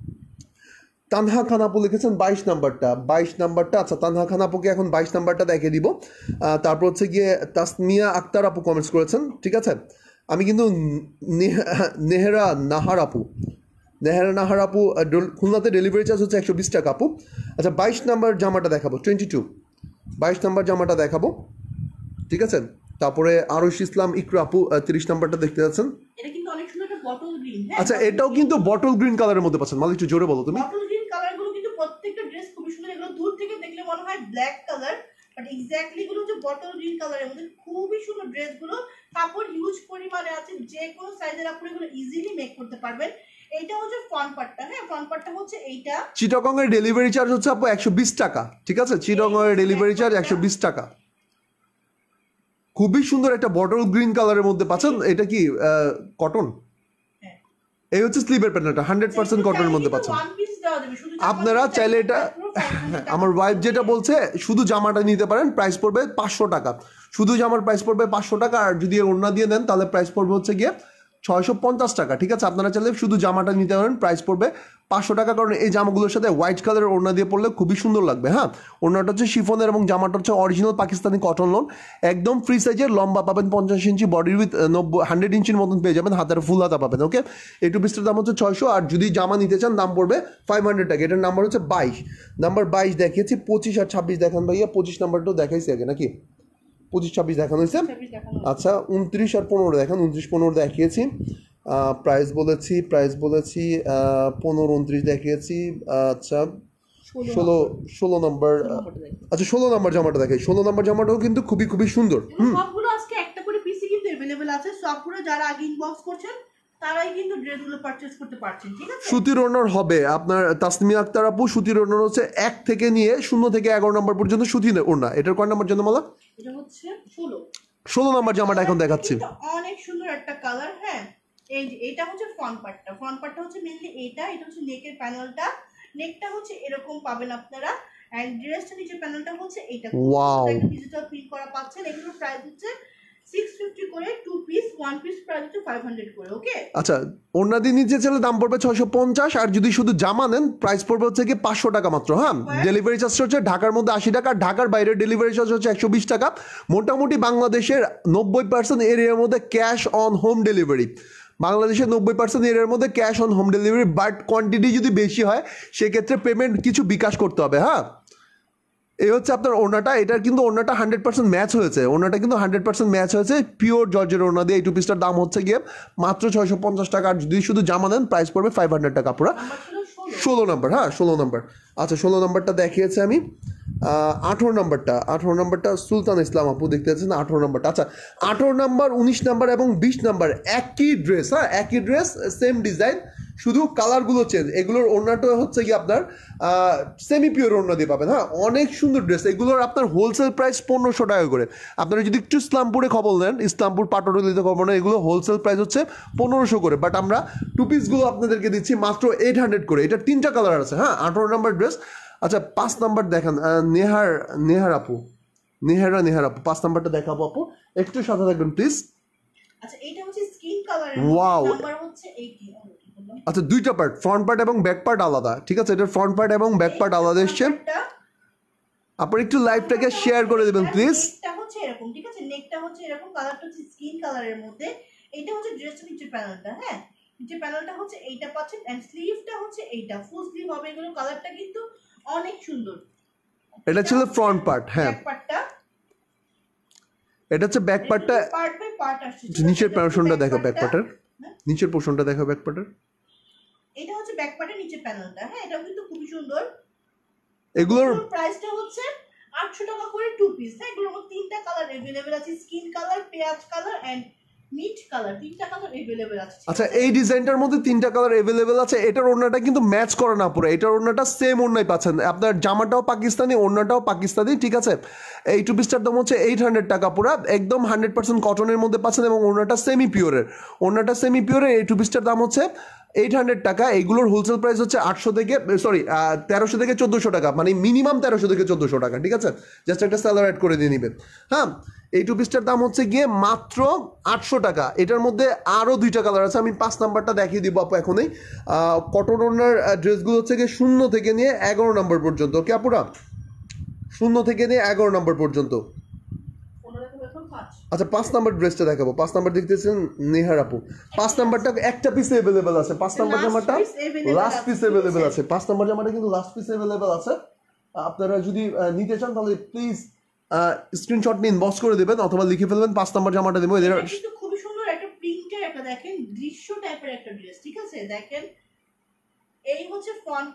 তানহা খান আপু লিখেছেন 22 নাম্বারটা। আচ্ছা, তানহা খান আপুকে এখন 22 নাম্বারটা দেখিয়ে দিব। তারপর হচ্ছে গিয়ে তাসমিয়া আক্তার আপু কমেন্টস করেছেন, ঠিক আছে। আমি কিন্তু নাহার নেহারা নাহার আপু খুলনাতে ডেলিভারি চার্জ হচ্ছে 120 টাকা আপু। আচ্ছা 22 নাম্বার জামাটা দেখাবো, 22 নাম্বার জামাটা দেখাবো, ঠিক আছে। তারপরে আরশ ইসলাম ইকরা আপু 30 নাম্বারটা দেখতে যাচ্ছেন। এটা কিন্তু অনেক সুন্দর একটা বটল গ্রিন। আচ্ছা এটাও কিন্তু বটল গ্রিন কালারের মধ্যে পাচ্ছেন, মালিক একটু জোরে বলো তুমি। বটল গ্রিন কালারগুলো কিন্তু প্রত্যেকটা ড্রেস খুবই সুন্দর, এগুলো দূর থেকে দেখলে মনে হয় ব্ল্যাক কালার, বাট এক্স্যাক্টলি এগুলো হচ্ছে বটল গ্রিন কালারের মধ্যে খুবই সুন্দর ড্রেসগুলো। কাপড় হিউজ পরিমাণে আছে, যে কোনো সাইজের আপনি এগুলো ইজিলি মেক করতে পারবেন। এইটা হচ্ছে ফ্রন্ট পার্টটা, হ্যাঁ ফ্রন্ট পার্টটা হচ্ছে এইটা। চিটাগং এর ডেলিভারি চার্জ হচ্ছে আপু 120 টাকা, ঠিক আছে। চিটাগং এর ডেলিভারি চার্জ 120 টাকা। খুবই সুন্দর একটা বটল গ্রিন কালারের মধ্যে পাচ্ছেন। এটা কি কটন? এই হচ্ছে স্লিভের প্যাটার্নটা 100% কটনের মধ্যে পাচ্ছেন। আপনারা চাইলে এটা, আমার ওয়াইফ যেটা বলছে শুধু জামাটা নিতে পারেন, প্রাইস পড়বে 500 টাকা। শুধু জামার প্রাইস পড়বে 500 টাকা, আর যদি ওড়না দিয়ে নেন তাহলে প্রাইস পড়বে হচ্ছে গিয়ে 650 টাকা, ঠিক আছে। আপনারা চাইলে শুধু জামাটা নিতে পারেন, প্রাইস পড়বে 500 টাকা। কারণ এই জামাগুলোর সাথে হোয়াইট কালারের ওড়না দিয়ে পড়লে খুবই সুন্দর লাগবে। হ্যাঁ, ওড়নাটা হচ্ছে শিফনের এবং জামাটা হচ্ছে অরিজিনাল পাকিস্তানি কটন লোন, একদম ফ্রি সাইজের, লম্বা পাবেন 50 ইঞ্চি, বডির উইথ 100 ইঞ্চির মতন পেয়ে যাবেন, হাতের ফুল হাতা পাবেন। ওকে, এই টু পিসটার দাম হচ্ছে 600, আর যদি জামা নিতে চান দাম পড়বে 500 টাকা। এটার নাম্বার হচ্ছে 22 নাম্বার 22 দেখিয়েছি। 25 আর 26 দেখান ভাইয়া। 25 নাম্বারটাও দেখাইছি আগে নাকি? 25 26 দেখানো হয়েছে। আচ্ছা 29 আর 15 দেখান। 29 15 দেখিয়েছি, প্রাইস বলেছি 15 29 দেখিয়েছি। আচ্ছা 16 নম্বর, আচ্ছা 16 নম্বর জামাটা দেখাই। 16 নম্বর জামাটাও কিন্তু খুবই খুবই সুন্দর। সবগুলো আজকে একটা করে পিসি কিন্তু अवेलेबल আছে। সবগুলো যারা আগে ইনবক্স করছেন তারাই কিন্তু ড্রেসগুলো পারচেজ করতে পারছেন, ঠিক আছে। সুতির ওড়নার হবে আপনার তাসমিয়া আক্তার আপু। সুতির ওড়নার হচ্ছে 1 থেকে নিয়ে 0 থেকে 11 নম্বর পর্যন্ত সুতির ওড়না। এটার কয় নম্বর জানো মালা? এটা হচ্ছে 16 নম্বর জামাটা এখন দেখাচ্ছি। অনেক সুন্দর একটা কালার। হ্যাঁ, এই যে এটা হচ্ছে ফ্রন্ট পার্টটা হচ্ছে মেইনলি এটা হচ্ছে নেকের প্যানেলটা। নেকটা হচ্ছে এরকম পাবেন আপনারা, এন্ড ড্রেসটা নিচের প্যানেলটা হচ্ছে এটা। ওয়াও, একটা ডিজিটাল প্রিন্ট করা পাচ্ছেন। এগুলোর প্রাইস হচ্ছে 650 করে 2 পিস, 1 পিস প্রাইস হচ্ছে 500 করে। ওকে, আচ্ছা ওড়না দিয়ে নিচে চলে দাম পড়বে 650, আর যদি শুধু জামা নেন প্রাইস পড়বে হচ্ছে কি 500 টাকা মাত্র। হ্যাঁ, ডেলিভারি চার্জ হচ্ছে ঢাকার মধ্যে 80 টাকা, ঢাকার বাইরের ডেলিভারি চার্জ হচ্ছে 120 টাকা। মোটামুটি বাংলাদেশের 90% এরিয়ার মধ্যে ক্যাশ অন হোম ডেলিভারি। বাংলাদেশের 90% এরিয়ার মধ্যে cash on home delivery, but quantity যদি বেশি হয় সেক্ষেত্রে পেমেন্ট কিছু বিকাশ করতে হবে। হ্যাঁ, এই হচ্ছে আপনার ওড়নাটা। এটার কিন্তু ওড়নাটা 100% ম্যাচ হয়েছে। ওড়নাটা কিন্তু 100% ম্যাচ হয়েছে, পিওর জর্জের ওড়না দিয়ে। এই টু পিসটার দাম হচ্ছে গিয়ে মাত্র 650 টাকা, আর যদি শুধু জামা নেন প্রাইস পড়বে 500 টাকা পুরো। 16 নম্বর, হ্যাঁ 16 নম্বর। আচ্ছা 16 নম্বরটা দেখিয়েছে আমি। 18 নম্বরটা সুলতান ইসলাম আপু দেখতে পাচ্ছেন। 18 নম্বরটা, আচ্ছা 18 নম্বর 19 নম্বর এবং 20 নম্বর একই ড্রেস। হ্যাঁ, একই ড্রেস, সেম ডিজাইন, শুধু কালারগুলো চেঞ্জ। এগুলোর ওড়নাটা হচ্ছে কি আপনার সেমি পিওর ওড়না দিয়ে পাবেন। হ্যাঁ, অনেক সুন্দর ড্রেস। এগুলোর আপনার হোলসেল প্রাইস 1500 টাকা করে। আপনারা যদি একটু ইসলামপুরে খবর নেন, ইসলামপুর পাটুলিতে খবর নেন, এগুলো হোলসেল প্রাইস হচ্ছে 1500 করে, বাট আমরা টু পিসগুলো আপনাদেরকে দিচ্ছি মাত্র 800 করে। এটা 3টা কালার আছে। হ্যাঁ, 18 নম্বর ড্রেস। আচ্ছা 5 নাম্বার দেখান। নেহার আপু 5 নাম্বারটা দেখাবো আপু, একটু সাথে থাকবেন প্লিজ। আচ্ছা এটা হচ্ছে স্কিন কালারের, ওয়াও, নাম্বার হচ্ছে 18। আচ্ছা 2টা পার্ট, ফ্রন্ট পার্ট এবং ব্যাক পার্ট আলাদা, ঠিক আছে। এটার ফ্রন্ট পার্ট এবং ব্যাক পার্ট আলাদা এসছে। আপনি একটু লাইভটাকে শেয়ার করে দেবেন প্লিজ। নেকটা হচ্ছে এরকম, ঠিক আছে। নেকটা হচ্ছে এরকম, কালারটা হচ্ছে স্কিন কালারের মধ্যে। এটা হচ্ছে ড্রেসের নিচের প্যানেলটা। হ্যাঁ, নিচের প্যানেলটা হচ্ছে এইটা পাচ্ছেন, এন্ড স্লিভটা হচ্ছে এইটা, ফুল স্লিভ হবে। এগুলো কালারটা কিন্তু অনেক সুন্দর। এটা ছিল ফ্রন্ট পার্ট। হ্যাঁ, ব্যাক পার্টটা, এটা হচ্ছে ব্যাক পার্টটা। পার্ট বাই পার্ট আসছে। নিচের পোরশনটা দেখো, ব্যাক পার্টের নিচের পোরশনটা দেখো, ব্যাক পার্টের। এটা হচ্ছে ব্যাক পার্টের নিচের প্যানেলটা। হ্যাঁ, এটাও কিন্তু খুবই সুন্দর। এগুলোর প্রাইসটা হচ্ছে 800 টাকা করে 2 পিস। হ্যাঁ, এগুলোর মধ্যে 3টা কালার अवेलेबल আছে, স্কিন কালার, পেঁয়াজ কালার এন্ড মিট কালার। 3টা কালার अवेलेबल আছে। আচ্ছা এই ডিজাইনটার মধ্যে 3টা কালার अवेलेबल আছে। এটার ওড়নাটা কিন্তু ম্যাচ করে না পুরো। এটার ওড়নাটা সেম ওড়নাই পাচ্ছেন। আপনার জামাটাও পাকিস্তানি, ওড়নাটাও পাকিস্তানি, ঠিক আছে। এই টু পিসটার দাম হচ্ছে 800 টাকা পুরো, একদম 100% কটনের মধ্যে পাচ্ছেন, এবং ওড়নাটা সেমি পিওরের। এই টু পিসটার দাম হচ্ছে 800 টাকা। এইগুলোর হোলসেল প্রাইস হচ্ছে 1300 থেকে 1400 টাকা, মানে মিনিমাম 1300 থেকে 1400 টাকা, ঠিক আছে। জাস্ট একটা স্যালার অ্যাড করে দিয়ে নিবেন। হ্যাঁ, এই টু পিসটার দাম হচ্ছে গিয়ে মাত্র 800 টাকা। এটার মধ্যে আরও 2টা কালার আছে, আমি 5 নাম্বারটা দেখিয়ে দিব আপু এখনই। কটন ওড়নার ড্রেসগুলো হচ্ছে গিয়ে 0 থেকে নিয়ে 11 নম্বর পর্যন্ত। ওকে আপুরা, 0 থেকে নিয়ে 11 নম্বর পর্যন্ত। আচ্ছা 5 নাম্বার ড্রেসটা দেখাবো। 5 নাম্বার দেখতেছেন নেহার আপু। 5 নাম্বারটা একটা পিস अवेलेबल আছে। 5 নাম্বার জামাটা লাস্ট পিস अवेलेबल আছে। 5 নাম্বার জামাটা কিন্তু লাস্ট পিস अवेलेबल আছে। আপনারা যদি নিতে চান তাহলে প্লিজ স্ক্রিনশট নিয়ে ইনবক্স করে দিবেন অথবা লিখে ফেলবেন 5 নাম্বার জামাটা দেবো। এদের কিন্তু খুবই সুন্দর একটা প্রিন্টের একটা দেখেন দৃশ্য টাইপের একটা ড্রেস, ঠিক আছে? দেখেন এই হচ্ছে ফ্রন্ট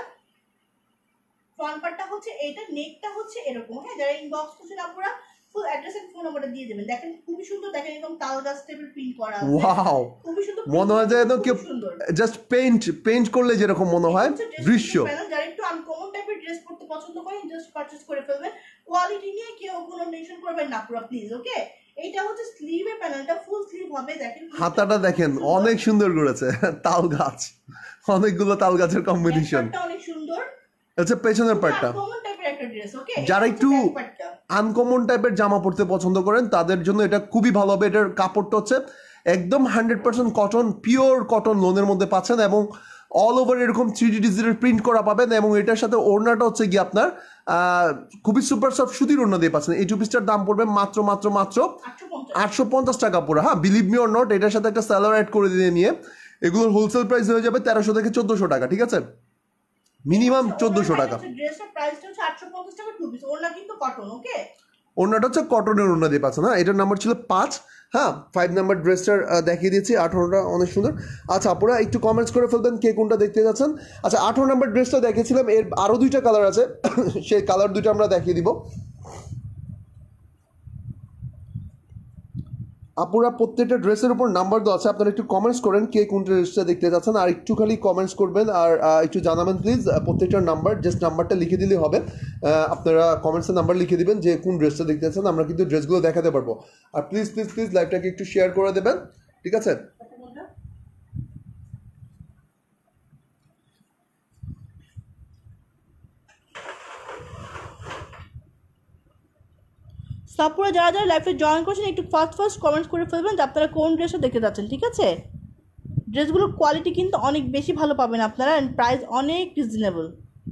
পার্টটা হচ্ছে এইটা, নেকটা হচ্ছে এরকম। হ্যাঁ, যারা ইনবক্স করছেন আপনারা ফুল অ্যাড্রেস এন্ড ফোন নাম্বারটা দিয়ে দেবেন। দেখেন খুবই সুন্দর, দেখেন একদম তাল গাছ টাইপের প্রিন্ট করা আছে। ওয়াও, খুবই সুন্দর, মনে হয় যেন কেউ জাস্ট পেইন্ট করলে যেরকম মনে হয় দৃশ্য। যারা একটু আনকমন টাইপের ড্রেস পরতে পছন্দ করেন জাস্ট পারচেজ করে ফেলবেন। কোয়ালিটি নিয়ে কেউ কোনো টেনশন করবেন না পুরো, প্লিজ। ওকে, এইটা হচ্ছে স্লিভের প্যানেলটা, ফুল স্লিভ হবে। দেখেন হাতাটা দেখেন অনেক সুন্দর করেছে, তাল গাছ, অনেকগুলো তাল গাছের কম্বিনেশন, অনেক সুন্দর। আচ্ছা পেছনের পার্টটা যারা একটু আনকমন টাইপের জামা পরতে পছন্দ করেন তাদের জন্য এটা খুবই ভালো হবে। এটার কাপড়টা হচ্ছে একদম 100% কটন, পিওর কটন লোনের মধ্যে পাচ্ছেন এবং অল ওভার এরকম 3D ডিজিটাল প্রিন্ট করা পাবেন এবং এটার সাথে ওড়নাটা হচ্ছে কি আপনার খুবই সুপার সফট সুতির ওড়না দিয়ে পাচ্ছেন। এই টু পিসটার দাম পড়বে মাত্র 850 টাকা পুরো। হ্যাঁ, বিলিভ মি অর নট, এটার সাথে একটা স্যালার অ্যাড করে দিয়ে নিয়ে এগুলোর হোলসেল প্রাইস হয়ে যাবে 1300 থেকে 1400 টাকা, ঠিক আছে? মিনিমাম 1400 টাকা। ওড়নাটা হচ্ছে কটনের ওড়না দিয়ে পাচ্ছেন। হ্যাঁ, এটার নাম্বার ছিল 5। হ্যাঁ, 5 নাম্বার ড্রেসটার দেখিয়ে দিয়েছি। 18টা অনেক সুন্দর। আচ্ছা আপনারা একটু কমেন্টস করে ফেলবেন কে কোনটা দেখতে যাচ্ছেন। আচ্ছা 18 নাম্বার ড্রেসটা দেখিয়েছিলাম, এর আরও 2টা কালার আছে, সেই কালার 2টা আমরা দেখিয়ে দিব। আপুরা প্রত্যেকটা ড্রেসের উপর নাম্বার দেওয়া আছে, আপনারা একটু কমেন্টস করেন কে কোন ড্রেসটা দেখতে যাচ্ছেন আর একটু খালি কমেন্টস করবেন আর একটু জানাবেন প্লিজ। প্রত্যেকটার নাম্বার জাস্ট নাম্বারটা লিখে দিলে হবে। আপনারা কমেন্টসে নাম্বার লিখে দিবেন যে কোন ড্রেসটা দেখতে যাচ্ছেন, আমরা কিন্তু ড্রেসগুলো দেখাতে পারবো। আর প্লিজ প্লিজ প্লিজ লাইভটাকে একটু শেয়ার করে দেবেন, ঠিক আছে? আপনারা যারা যারা লাইভে জয়েন করছেন একটু ফার্স্ট কমেন্টস করে ফেলবেন যে আপনারা কোন ড্রেসটা দেখতে যাচ্ছেন, ঠিক আছে? ড্রেসগুলোর কোয়ালিটি কিন্তু অনেক বেশি ভালো পাবেন আপনারা, অ্যান্ড প্রাইস অনেক রিজনেবল।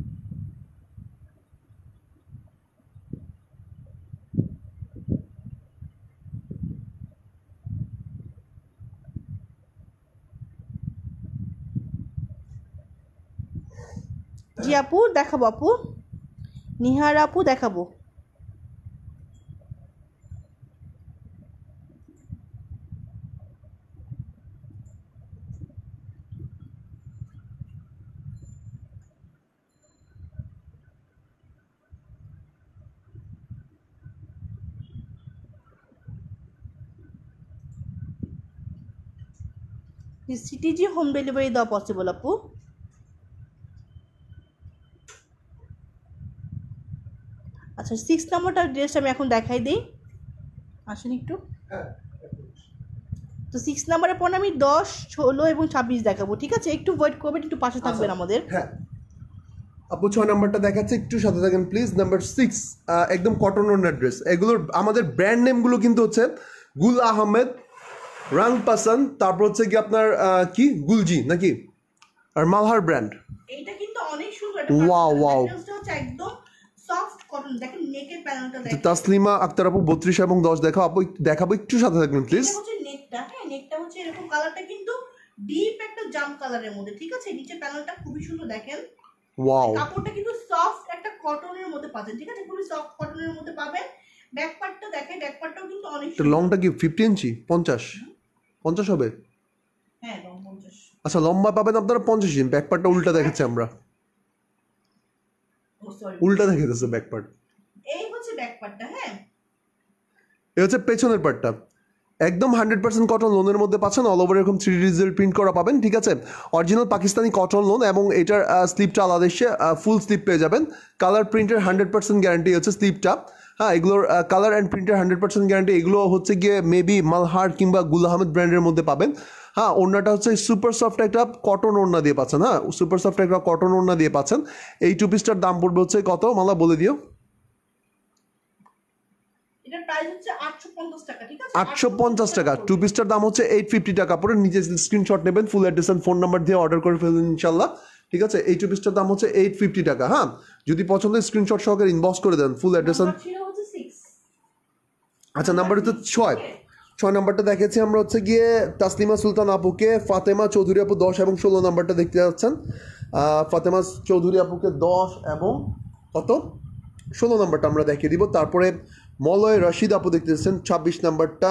জি আপু দেখাবো, আপু নিহার আপু দেখাবো। সিটিজি হোম ডেলিভারি দেওয়া পসিবল আপু। আচ্ছা 6 নম্বরটার ড্রেসটা আমি এখন দেখাই দিই, আসেন একটু। তো 6 নম্বরের পর আমি 10, 16 এবং 26 দেখাবো, ঠিক আছে? একটু ওয়েট করবেন, একটু পাশে থাকবেন আমাদের। হ্যাঁ আপু 6 নাম্বারটা দেখাচ্ছে, একটু সাথে থাকেন প্লিজ। নাম্বার 6 একদম কটন ওড়নার ড্রেস। এগুলোর আমাদের ব্র্যান্ড নেমগুলো কিন্তু হচ্ছে গুল আহমেদ, রাং পাসান, তারপর হচ্ছে কি আপনার কি গুলজি নাকি আর মালহার ব্র্যান্ড। এইটা কিন্তু অনেক সুন্দর, ওয়াও ওয়াও, এটা হচ্ছে একদম সফট কটন। দেখেন নেকের প্যানেলটা দেখেন। তাসলিমা আক্তার আপু 32 এবং 10 দেখাও আপু, দেখাবো একটু সাথে থাকবেন প্লিজ। এটা হচ্ছে নেকটা। হ্যাঁ, নেকটা হচ্ছে এরকম, কালারটা কিন্তু ডিপ একটা জাম কালারের মধ্যে, ঠিক আছে? নিচে প্যানেলটা খুবই সুন্দর দেখেন। ওয়াও, কাপড়টা কিন্তু সফট একটা কটনের মধ্যে পাবেন, ঠিক আছে? খুবই সফট কটনের মধ্যে পাবেন। ব্যাক পার্টটা দেখেন, ব্যাক পার্টটাও কিন্তু অনেক সুন্দর। লংটা কি 50 ইঞ্চি? 50 হবে? হ্যাঁ লং 50। আচ্ছা লম্বা পাবেন আপনারা 50 ইঞ্চি। ব্যাক পার্টটা উল্টা দেখাচ্ছি আমরা, উল্টা দেখাচ্ছে ব্যাক পার্ট। এই হচ্ছে ব্যাক পার্টটা। হ্যাঁ, এই হচ্ছে পেছনের পার্টটা, একদম 100% কটন লোনের মধ্যে পাচ্ছেন। অল ওভার এরকম 3D ডিজিটাল প্রিন্ট করা পাবেন, ঠিক আছে? অরিজিনাল পাকিস্তানি কটন লোন এবং এটার স্লিপটা আলাদা এসে ফুল স্লিপ পেয়ে যাবেন। কালার প্রিন্টের 100% গ্যারান্টি হচ্ছে স্লিপটা। হ্যাঁ, এগুলোর কালার অ্যান্ড প্রিন্টের 100% গ্যারান্টি। এগুলো হচ্ছে গিয়ে মেবি মালহার কিংবা গুল আহমেদ ব্র্যান্ডের মধ্যে পাবেন। হ্যাঁ, ওড়নাটা হচ্ছে সুপার সফট একটা কটন ওড়না দিয়ে পাচ্ছেন। হ্যাঁ, সুপার সফট একটা কটন ওড়না দিয়ে পাচ্ছেন। এই টু পিসটার দাম পড়বে হচ্ছে কত মালা বলে দিও? এটার প্রাইস হচ্ছে 850 টাকা, ঠিক আছে? 850 টাকা। টু পিসটার দাম হচ্ছে 850 টাকা পরে। নিজে স্ক্রিনশট নেবেন, full address and phone number দিয়ে অর্ডার করে ফেলবেন ইনশাল্লাহ, ঠিক আছে? এই টু পিসটার দাম হচ্ছে 850 টাকা। হ্যাঁ, যদি পছন্দ স্ক্রিনশট সহকারে ইনবক্স করে দেন ফুল অ্যাড্রেস। আচ্ছা নাম্বার হচ্ছে 6 নাম্বারটা দেখেছি আমরা হচ্ছে গিয়ে তাসলিমা সুলতান আপুকে, ফাতেমা চৌধুরী আপু 10 এবং 16 নাম্বারটা দেখতে যাচ্ছেন। ফাতেমা চৌধুরী আপুকে 10 এবং কত 16 নাম্বারটা আমরা দেখিয়ে দিব। তারপরে মলয় রশিদ আপু দেখতেছেন 26 নাম্বারটা,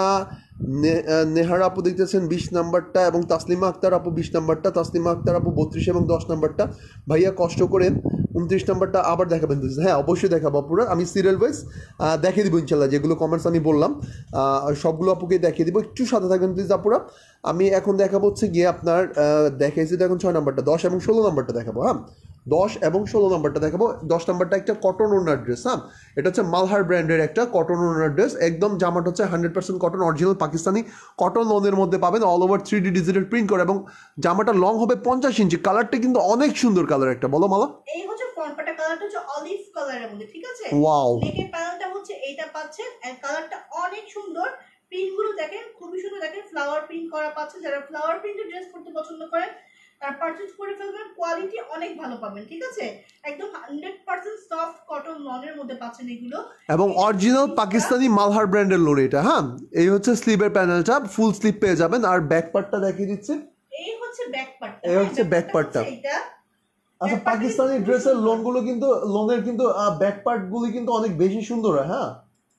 নেহার আপু দেখতেছেন 20 নাম্বারটা এবং তাসলিমা আক্তার আপু 20 নাম্বারটা, তাসলিমা আক্তার আপু 32 এবং 10 নাম্বারটা। ভাইয়া কষ্ট করে 29 নাম্বারটা আবার দেখাবেন। হ্যাঁ অবশ্যই দেখাবো আপুরা, আমি সিরিয়াল ওয়াইজ দেখিয়ে দিব ইনশাল্লাহ। যেগুলো কমেন্টস আমি বললাম সবগুলো আপুকে দেখিয়ে দিব, একটু সাথে থাকবেন প্লিজ আপুরা। আমি এখন দেখাবো হচ্ছে গিয়ে আপনার দেখাইছি তো এখন 6 নাম্বারটা, 10 এবং 16 নাম্বারটা দেখাবো। হ্যাঁ 10 এবং 16 নাম্বারটা দেখাবো। 10 নাম্বারটা একটা কটন ওনার ড্রেস। হ্যাঁ এটা হচ্ছে মালহার ব্র্যান্ডের একটা কটন ওনার ড্রেস, একদম জামাটা হচ্ছে 100% কটন, অরিজিনাল পাকিস্তানি কটন লোনের মধ্যে পাবেন, all over 3D digital print করে এবং জামাটা লং হবে 50 ইঞ্চি। কালারটা কিন্তু অনেক সুন্দর কালার একটা, বলো মালা। এই হচ্ছে ফ্রন্ট পার্টটা, কালারটা হচ্ছে অলিভ কালারের মধ্যে, ঠিক আছে? ওয়াও, নেকের প্যানেলটা হচ্ছে এইটা পাচ্ছেন, এন্ড কালারটা অনেক সুন্দর। প্রিন্ট গুলো দেখেন খুবই সুন্দর, দেখেন ফ্লাওয়ার প্রিন্ট করা পাচ্ছেন। যারা ফ্লাওয়ার প্রিন্টের ড্রেস পরতে পছন্দ করেন তার পারচেজ করে ফেলবেন, কোয়ালিটি অনেক ভালো পাবেন, ঠিক আছে? একদম 100% সফট কটন লনের মধ্যে পাচ্ছেন এগুলো, এবং অরিজিনাল পাকিস্তানি মালহার ব্র্যান্ডের লোন এটা। হ্যাঁ এই হচ্ছে স্লিভের প্যানেলটা, ফুল স্লিভ পেয়ে যাবেন। আর ব্যাক পার্টটা দেখিয়ে দিচ্ছে, এই হচ্ছে ব্যাক পার্টটা, এই হচ্ছে ব্যাক পার্টটা। এইটা আচ্ছা পাকিস্তানি ড্রেসের লোনগুলো কিন্তু লোনের কিন্তু ব্যাক পার্ট গুলি কিন্তু অনেক বেশি সুন্দর হয়। হ্যাঁ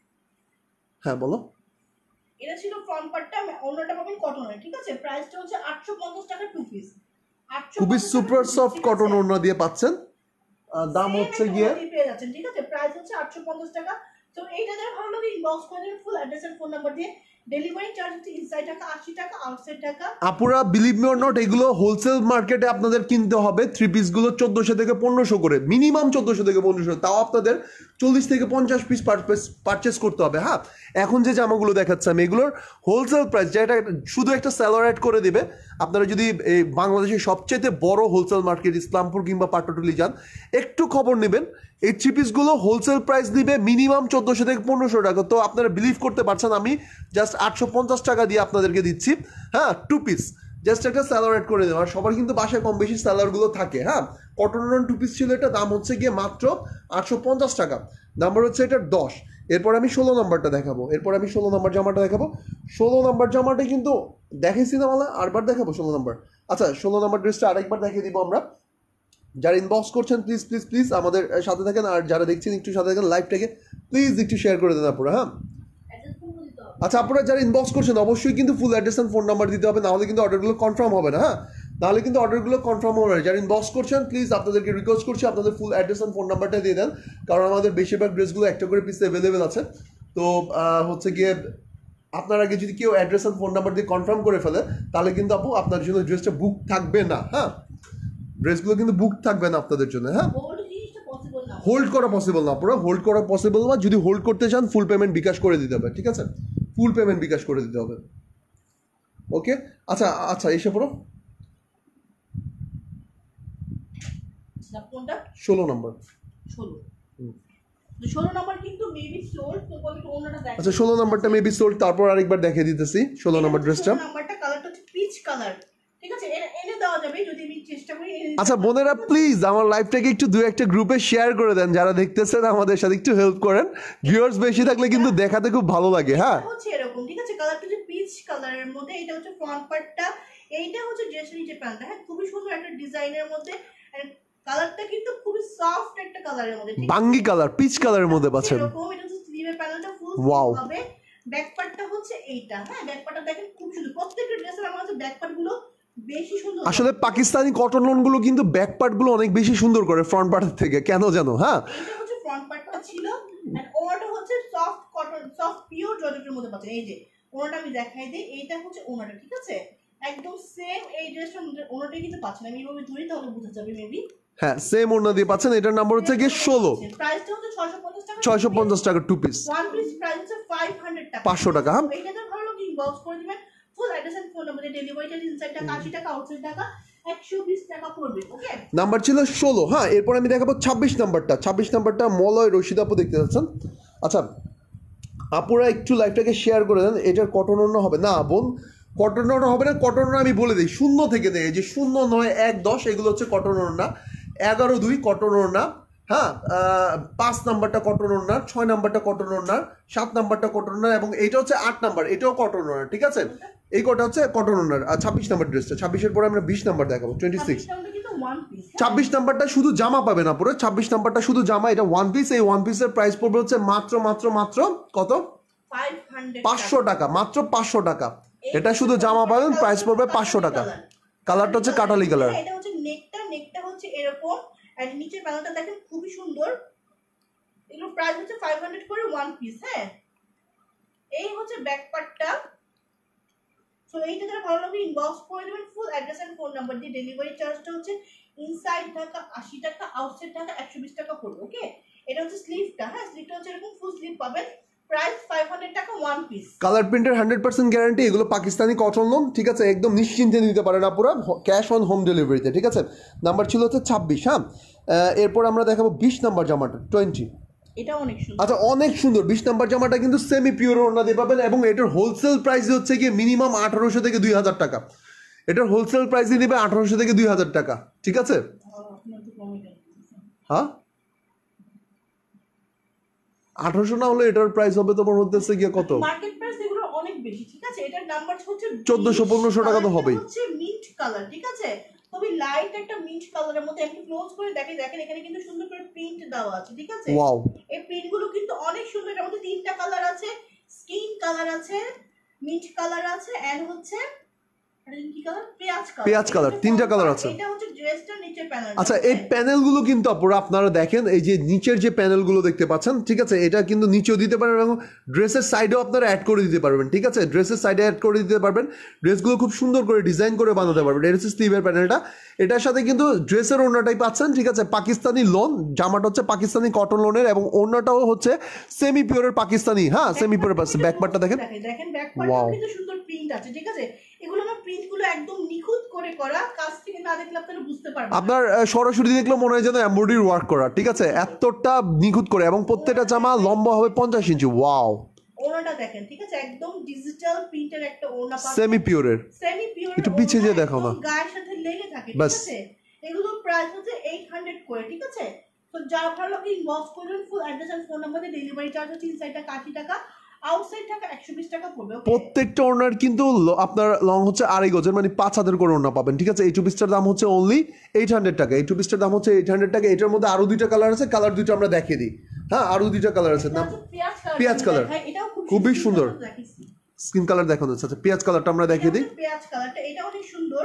হ্যাঁ বলো। এটা ছিল ফ্রন্ট পার্টটা, অন্যটা পাবেন কটনের, ঠিক আছে? প্রাইসটা হচ্ছে 850 টাকা টু পিস। খুবই সুপার সফট কটন ওড়না দিয়ে পাচ্ছেন, দাম হচ্ছে গিয়ে পেয়ে যাচ্ছেন, ঠিক আছে? প্রাইস হচ্ছে 850 টাকা। তো এইটা যারা ভালো লাগে ইনবক্স করে দেবেন full address and phone number দিয়ে। ডেলিভারি চার্জ হচ্ছে ইনসাইড টাকা 80 টাকা, আউটসাইড টাকা। আপুরা বিলিভ মি অর নট, এগুলো হোলসেল মার্কেটে আপনাদের কিনতে হবে 3 পিসগুলো 1400 থেকে 1500 করে, মিনিমাম 1400 থেকে 1500, তাও আপনাদের 40 থেকে 50 পিস পারচেস করতে হবে। হ্যাঁ এখন যে জামাগুলো দেখাচ্ছে আমি এগুলোর হোলসেল প্রাইস, যেটা শুধু একটা সেলার অ্যাড করে দিবে। আপনারা যদি এই বাংলাদেশের সবচেয়ে বড় হোলসেল মার্কেট ইসলামপুর কিংবা পাটুলি যান, একটু খবর নেবেন, এই 3 পিসগুলো হোলসেল প্রাইস দিবে মিনিমাম 1400 থেকে 1500 টাকা। তো আপনারা বিলিভ করতে পারছেন আমি জাস্ট 850 টাকা দিয়ে আপনাদেরকে দিচ্ছি। হ্যাঁ 2 পিস জাস্ট একটা স্যালার অ্যাড করে দেওয়া। আর সবার কিন্তু বাসায় কম বেশি স্যালারগুলো থাকে। হ্যাঁ কটন 2 পিস ছিল, এটা দাম হচ্ছে গিয়ে মাত্র 850 টাকা। নাম্বার হচ্ছে এটা 10। এরপর আমি 16 নাম্বারটা দেখাবো, এরপর আমি 16 নাম্বার জামাটা দেখাবো। 16 নাম্বার জামাটা কিন্তু দেখেছি না মালা, আরবার দেখাবো 16 নাম্বার। আচ্ছা 16 নাম্বার ড্রেসটা আরেকবার দেখিয়ে দিব আমরা। যারা ইনবক্স করছেন প্লিজ প্লিজ প্লিজ আমাদের সাথে থাকেন, আর যারা দেখছেন একটু সাথে থাকেন লাইভটাকে, প্লিজ একটু শেয়ার করে দেন আপনারা। হ্যাঁ আচ্ছা আপনারা যারা ইনবক্স করছেন অবশ্যই কিন্তু full address and phone number দিতে হবে, নাহলে কিন্তু অর্ডারগুলো কনফার্ম হবে না। হ্যাঁ নাহলে কিন্তু অর্ডারগুলো কনফার্ম হবে না। যারা ইনবক্স করছেন প্লিজ আপনাদেরকে রিকোয়েস্ট করছি আপনাদের ফুল অ্যাড্রেস অ্যান্ড ফোন নাম্বারটা দিয়ে দেন, কারণ আমাদের বেশিরভাগ ড্রেসগুলো একটা করে পিস অ্যাভেলেবেল আছে। তো হচ্ছে গিয়ে আপনার আগে যদি কেউ অ্যাড্রেস অ্যান্ড ফোন নাম্বার দিয়ে কনফার্ম করে ফেলে তাহলে কিন্তু আপু আপনার জন্য ড্রেসটা বুক থাকবে না। হ্যাঁ ড্রেসগুলো কিন্তু বুক থাকবে না আপনাদের জন্য। হ্যাঁ হোল্ড করা পসিবল না, পুরো হোল্ড করা পসিবল না। যদি হোল্ড করতে চান ফুল পেমেন্ট বিকাশ করে দিতে হবে, ঠিক আছে? ফুল পেমেন্ট বিকাশ করে দিতে হবে। ওকে আচ্ছা আচ্ছা এসে পড়ো 16 নম্বর। 16 নাম্বার কিন্তু মেবি সোল্ড, তো বলি ওনাটা দেখো। আচ্ছা 16 নাম্বারটা মেবি সোল্ড, তারপর আরেকবার দেখিয়ে দিতেছি 16 নাম্বার ড্রেসটা। 16 নাম্বারটা কালারটা হচ্ছে পিচ কালার, ঠিক আছে? এনে দেওয়া যাবে যদি আমি চেষ্টা করি। আচ্ছা বোনেরা প্লিজ আমার লাইভটাকে একটু দু একটা গ্রুপে শেয়ার করে দেন, যারা দেখতেছেন আমাদের সাথে একটু হেল্প করেন। ভিউয়ার্স বেশি থাকলে কিন্তু দেখাতে খুব ভালো লাগে। হ্যাঁ হচ্ছে এরকম, ঠিক আছে? কালারটা হচ্ছে পিচ কালারের মধ্যে, এটা হচ্ছে ফ্রন্ট পার্টটা, এইটা হচ্ছে ড্রেসের নিচে প্যান্টটা। হ্যাঁ খুবই সুন্দর একটা ডিজাইনের মধ্যে, কালারটা কিন্তু খুবই সফট একটা কালারের মধ্যে, বাঙ্গি কালার পিচ কালারের মধ্যে পাচ্ছেন। এরকম এটা হচ্ছে স্লিভের প্যানেলটা ফুল হবে। ব্যাক পার্টটা হচ্ছে এইটা। হ্যাঁ ব্যাক পার্টটা দেখেন খুব সুন্দর, প্রত্যেকটা ড্রেসের আমার কাছে ব্যাক পার্ট গুলো বেশি সুন্দর। আসলে পাকিস্তানি কটন লোন গুলো কিন্তু ব্যাক পার্ট গুলো অনেক বেশি সুন্দর করে ফ্রন্ট পার্ট থেকে, কেন জানো? হ্যাঁ এটা হচ্ছে ফ্রন্ট পার্টটা ছিল, এন্ড ওনাটা হচ্ছে সফট কটন, সফট পিওর জর্জেটের মধ্যে পাচ্ছেন। এই যে ওনাটা আমি দেখাই দিই, এইটা হচ্ছে ওনাটা, ঠিক আছে? একদম সেম এই ড্রেসটার মধ্যে ওনাটাই কিন্তু পাচ্ছেন। আমি এইভাবে ধরি তাহলে বোঝা যাবে মেবি। হ্যাঁ সেম ওড়না দিয়ে পাচ্ছেন। এটার নাম্বার হচ্ছে গিয়ে 16। প্রাইসটা হচ্ছে 650 টাকা, 650 টাকা 2 পিস। ওয়ান পিস প্রাইস হচ্ছে 500 টাকা, 500 টাকা। হ্যাঁ এইটা তো ভালো লাগে ইনবক্স করে দিবেন। Full address and phone number, delivery charge inside টাকা 80 টাকা, আউটসাইড টাকা 120 টাকা পড়বে। ওকে নাম্বার ছিল 16। হ্যাঁ এরপর আমি দেখাবো 26 নাম্বারটা। 26 নাম্বারটা মলয় রশিদ আপু দেখতে যাচ্ছেন। আচ্ছা আপুরা একটু লাইভটাকে শেয়ার করে দেন। এটার কটন ওড়না হবে না বোন, কটন ওড়না হবে না। কটন ওড়না আমি বলে দিই শূন্য থেকে দেয়, যে 0, 9, 1, 10 এগুলো হচ্ছে কটন ওড়না। 11, 2 কটন ওড়না, হ্যাঁ 5 নাম্বারটা কটন ওড়নার, 6 নাম্বারটা কটন ওড়নার, 7 নাম্বারটা কটন ওড়নার এবং এইটা হচ্ছে 8 নাম্বার, এটাও কটন ওড়নার, ঠিক আছে? এই কটা হচ্ছে কটন ওড়নার। আর 26 নাম্বার ড্রেসটা, 26-এর পরে আমরা 20 নাম্বার দেখাবো, 26। 26 নাম্বারটা শুধু জামা পাবে না পুরো, 26 নাম্বারটা শুধু জামা, এটা ওয়ান পিস। এই ওয়ান পিসের প্রাইস পড়বে হচ্ছে মাত্র কত? 500 টাকা, মাত্র 500 টাকা। এটা শুধু জামা পাবেন, প্রাইস পড়বে 500 টাকা। কালারটা হচ্ছে কাটালি কালার। এটা হচ্ছে নেকটা হচ্ছে এরকম, আর নিচের প্যানেলটা দেখেন খুবই সুন্দর। এগুলো প্রাইস হচ্ছে 500 করে ওয়ান পিস। হ্যাঁ, এই হচ্ছে ব্যাক পার্টটা। সো এইটা যারা ভালো লাগবে ইনবক্স করে দেবেন, full address and phone number দিয়ে। ডেলিভারি চার্জটা হচ্ছে ইনসাইড ঢাকা 80 টাকা, আউটসাইড ঢাকা 120 টাকা পড়বে। ওকে, এটা হচ্ছে স্লিভটা। হ্যাঁ, স্লিভটা হচ্ছে এরকম ফুল স্লিভ পাবেন, প্রাইস 500 টাকা ওয়ান পিস। কালার প্রিন্টের 100% গ্যারান্টি। এগুলো পাকিস্তানি কটন লোন, ঠিক আছে? একদম নিশ্চিন্তে নিতে পারেন আপনারা, ক্যাশ অন হোম ডেলিভারিতে, ঠিক আছে? নাম্বার ছিল হচ্ছে 26। হ্যাঁ, এরপর আমরা দেখাবো 20 নাম্বার জামাটা, 20। এটা অনেক সুন্দর। আচ্ছা, অনেক সুন্দর। 20 নাম্বার জামাটা কিন্তু সেমি পিওর ওড়না দিয়ে পাবেন এবং এটার হোলসেল প্রাইস হচ্ছে গিয়ে মিনিমাম 1800 থেকে 2000 টাকা। এটার হোলসেল প্রাইসই নেবে 1800 থেকে 2000 টাকা, ঠিক আছে? হ্যাঁ, 1800 না হলে এটার প্রাইস হবে তোমার হচ্ছে গিয়ে কত? মার্কেট প্রাইস এগুলো অনেক বেশি, ঠিক আছে? এটার নাম্বার হচ্ছে 1400-1500 টাকা তো হবেই। হচ্ছে মিন্ট কালার, ঠিক আছে? তবে লাইট একটা মিন্ট কালারের মধ্যে। একটু ক্লোজ করে দেখেন, এখানে কিন্তু সুন্দর করে প্রিন্ট দেওয়া আছে, ঠিক আছে? ওয়াও, এই প্রিন্ট গুলো কিন্তু অনেক সুন্দর। এর মধ্যে 3টা কালার আছে, স্কিন কালার আছে, মিন্ট কালার আছে, এন্ড হচ্ছে পেঁয়াজ কালার, 3টা কালার আছে। এটা হচ্ছে ড্রেসটা নিচের প্যানেল। আচ্ছা, এই প্যানেলগুলো কিন্তু আপনারা দেখেন, এই যে নিচের যে প্যানেলগুলো দেখতে পাচ্ছেন, ঠিক আছে? এটা কিন্তু নিচেও দিতে পারবেন এবং ড্রেসের সাইডেও আপনারা অ্যাড করে দিতে পারবেন, ঠিক আছে? ড্রেসের সাইডে অ্যাড করে দিতে পারবেন। ড্রেসগুলো খুব সুন্দর করে ডিজাইন করে বানাতে পারবেন। এটা হচ্ছে স্লিভের প্যানেলটা। এটার সাথে কিন্তু ড্রেসের ওড়নাটাই পাচ্ছেন, ঠিক আছে? পাকিস্তানি লোন, জামাটা হচ্ছে পাকিস্তানি কটন লোনের এবং ওড়নাটাও হচ্ছে সেমি পিওরের পাকিস্তানি। হ্যাঁ, সেমি পিওরের পাচ্ছেন। ব্যাক পার্টটা দেখেন, ব্যাক পার্টটাও কিন্তু সুন্দর প্রিন্ট আছে, ঠিক আছে? এগুলো না প্রিন্টগুলো একদম নিখুঁত করে করা, কাছ থেকে না দেখলে আপনারা বুঝতে পারবেন। আপনার সরাসরি দেখলে মনে হয় যেন এমব্রয়ডারি ওয়ার্ক করা, ঠিক আছে? এতটা নিখুঁত করে এবং প্রত্যেকটা জামা লম্বা হবে 50 ইঞ্চি। ওয়াও, ওড়নাটা দেখেন, ঠিক আছে? একদম ডিজিটাল প্রিন্টের একটা ওড়না পাবেন, সেমি পিওরের। একটু পিছিয়ে দিয়ে দেখাও না, গায়ের সাথে লেগে থাকে, ঠিক আছে? এগুলো প্রাইস হচ্ছে 800 করে, ঠিক আছে? তো যারা ভালো লাগে ইনবক্স করবেন, ফুল অ্যাড্রেস আর ফোন নাম্বার দিয়ে। ডেলিভারি চার্জ হচ্ছে ইনসাইড টাকা 80 টাকা, আউটসাইড টাকা 120 টাকা পড়বে। প্রত্যেকটা ওড়নার কিন্তু আপনার লং হচ্ছে 2.5 গজের, মানে 5 হাতের করে ওড়না পাবেন, ঠিক আছে? এই টু পিসটার দাম হচ্ছে অনলি 800 টাকা। এই টু পিসটার দাম হচ্ছে 800 টাকা। এটার মধ্যে আরো 2টা কালার আছে, কালার 2টা আমরা দেখিয়ে দিই। হ্যাঁ, আরো 2টা কালার আছে, নাম পেঁয়াজ কালার, খুবই সুন্দর। স্কিন কালার দেখানো যাচ্ছে। আচ্ছা, পেঁয়াজ কালারটা আমরা দেখিয়ে দিই। পেঁয়াজ কালারটা এটা অনেক সুন্দর।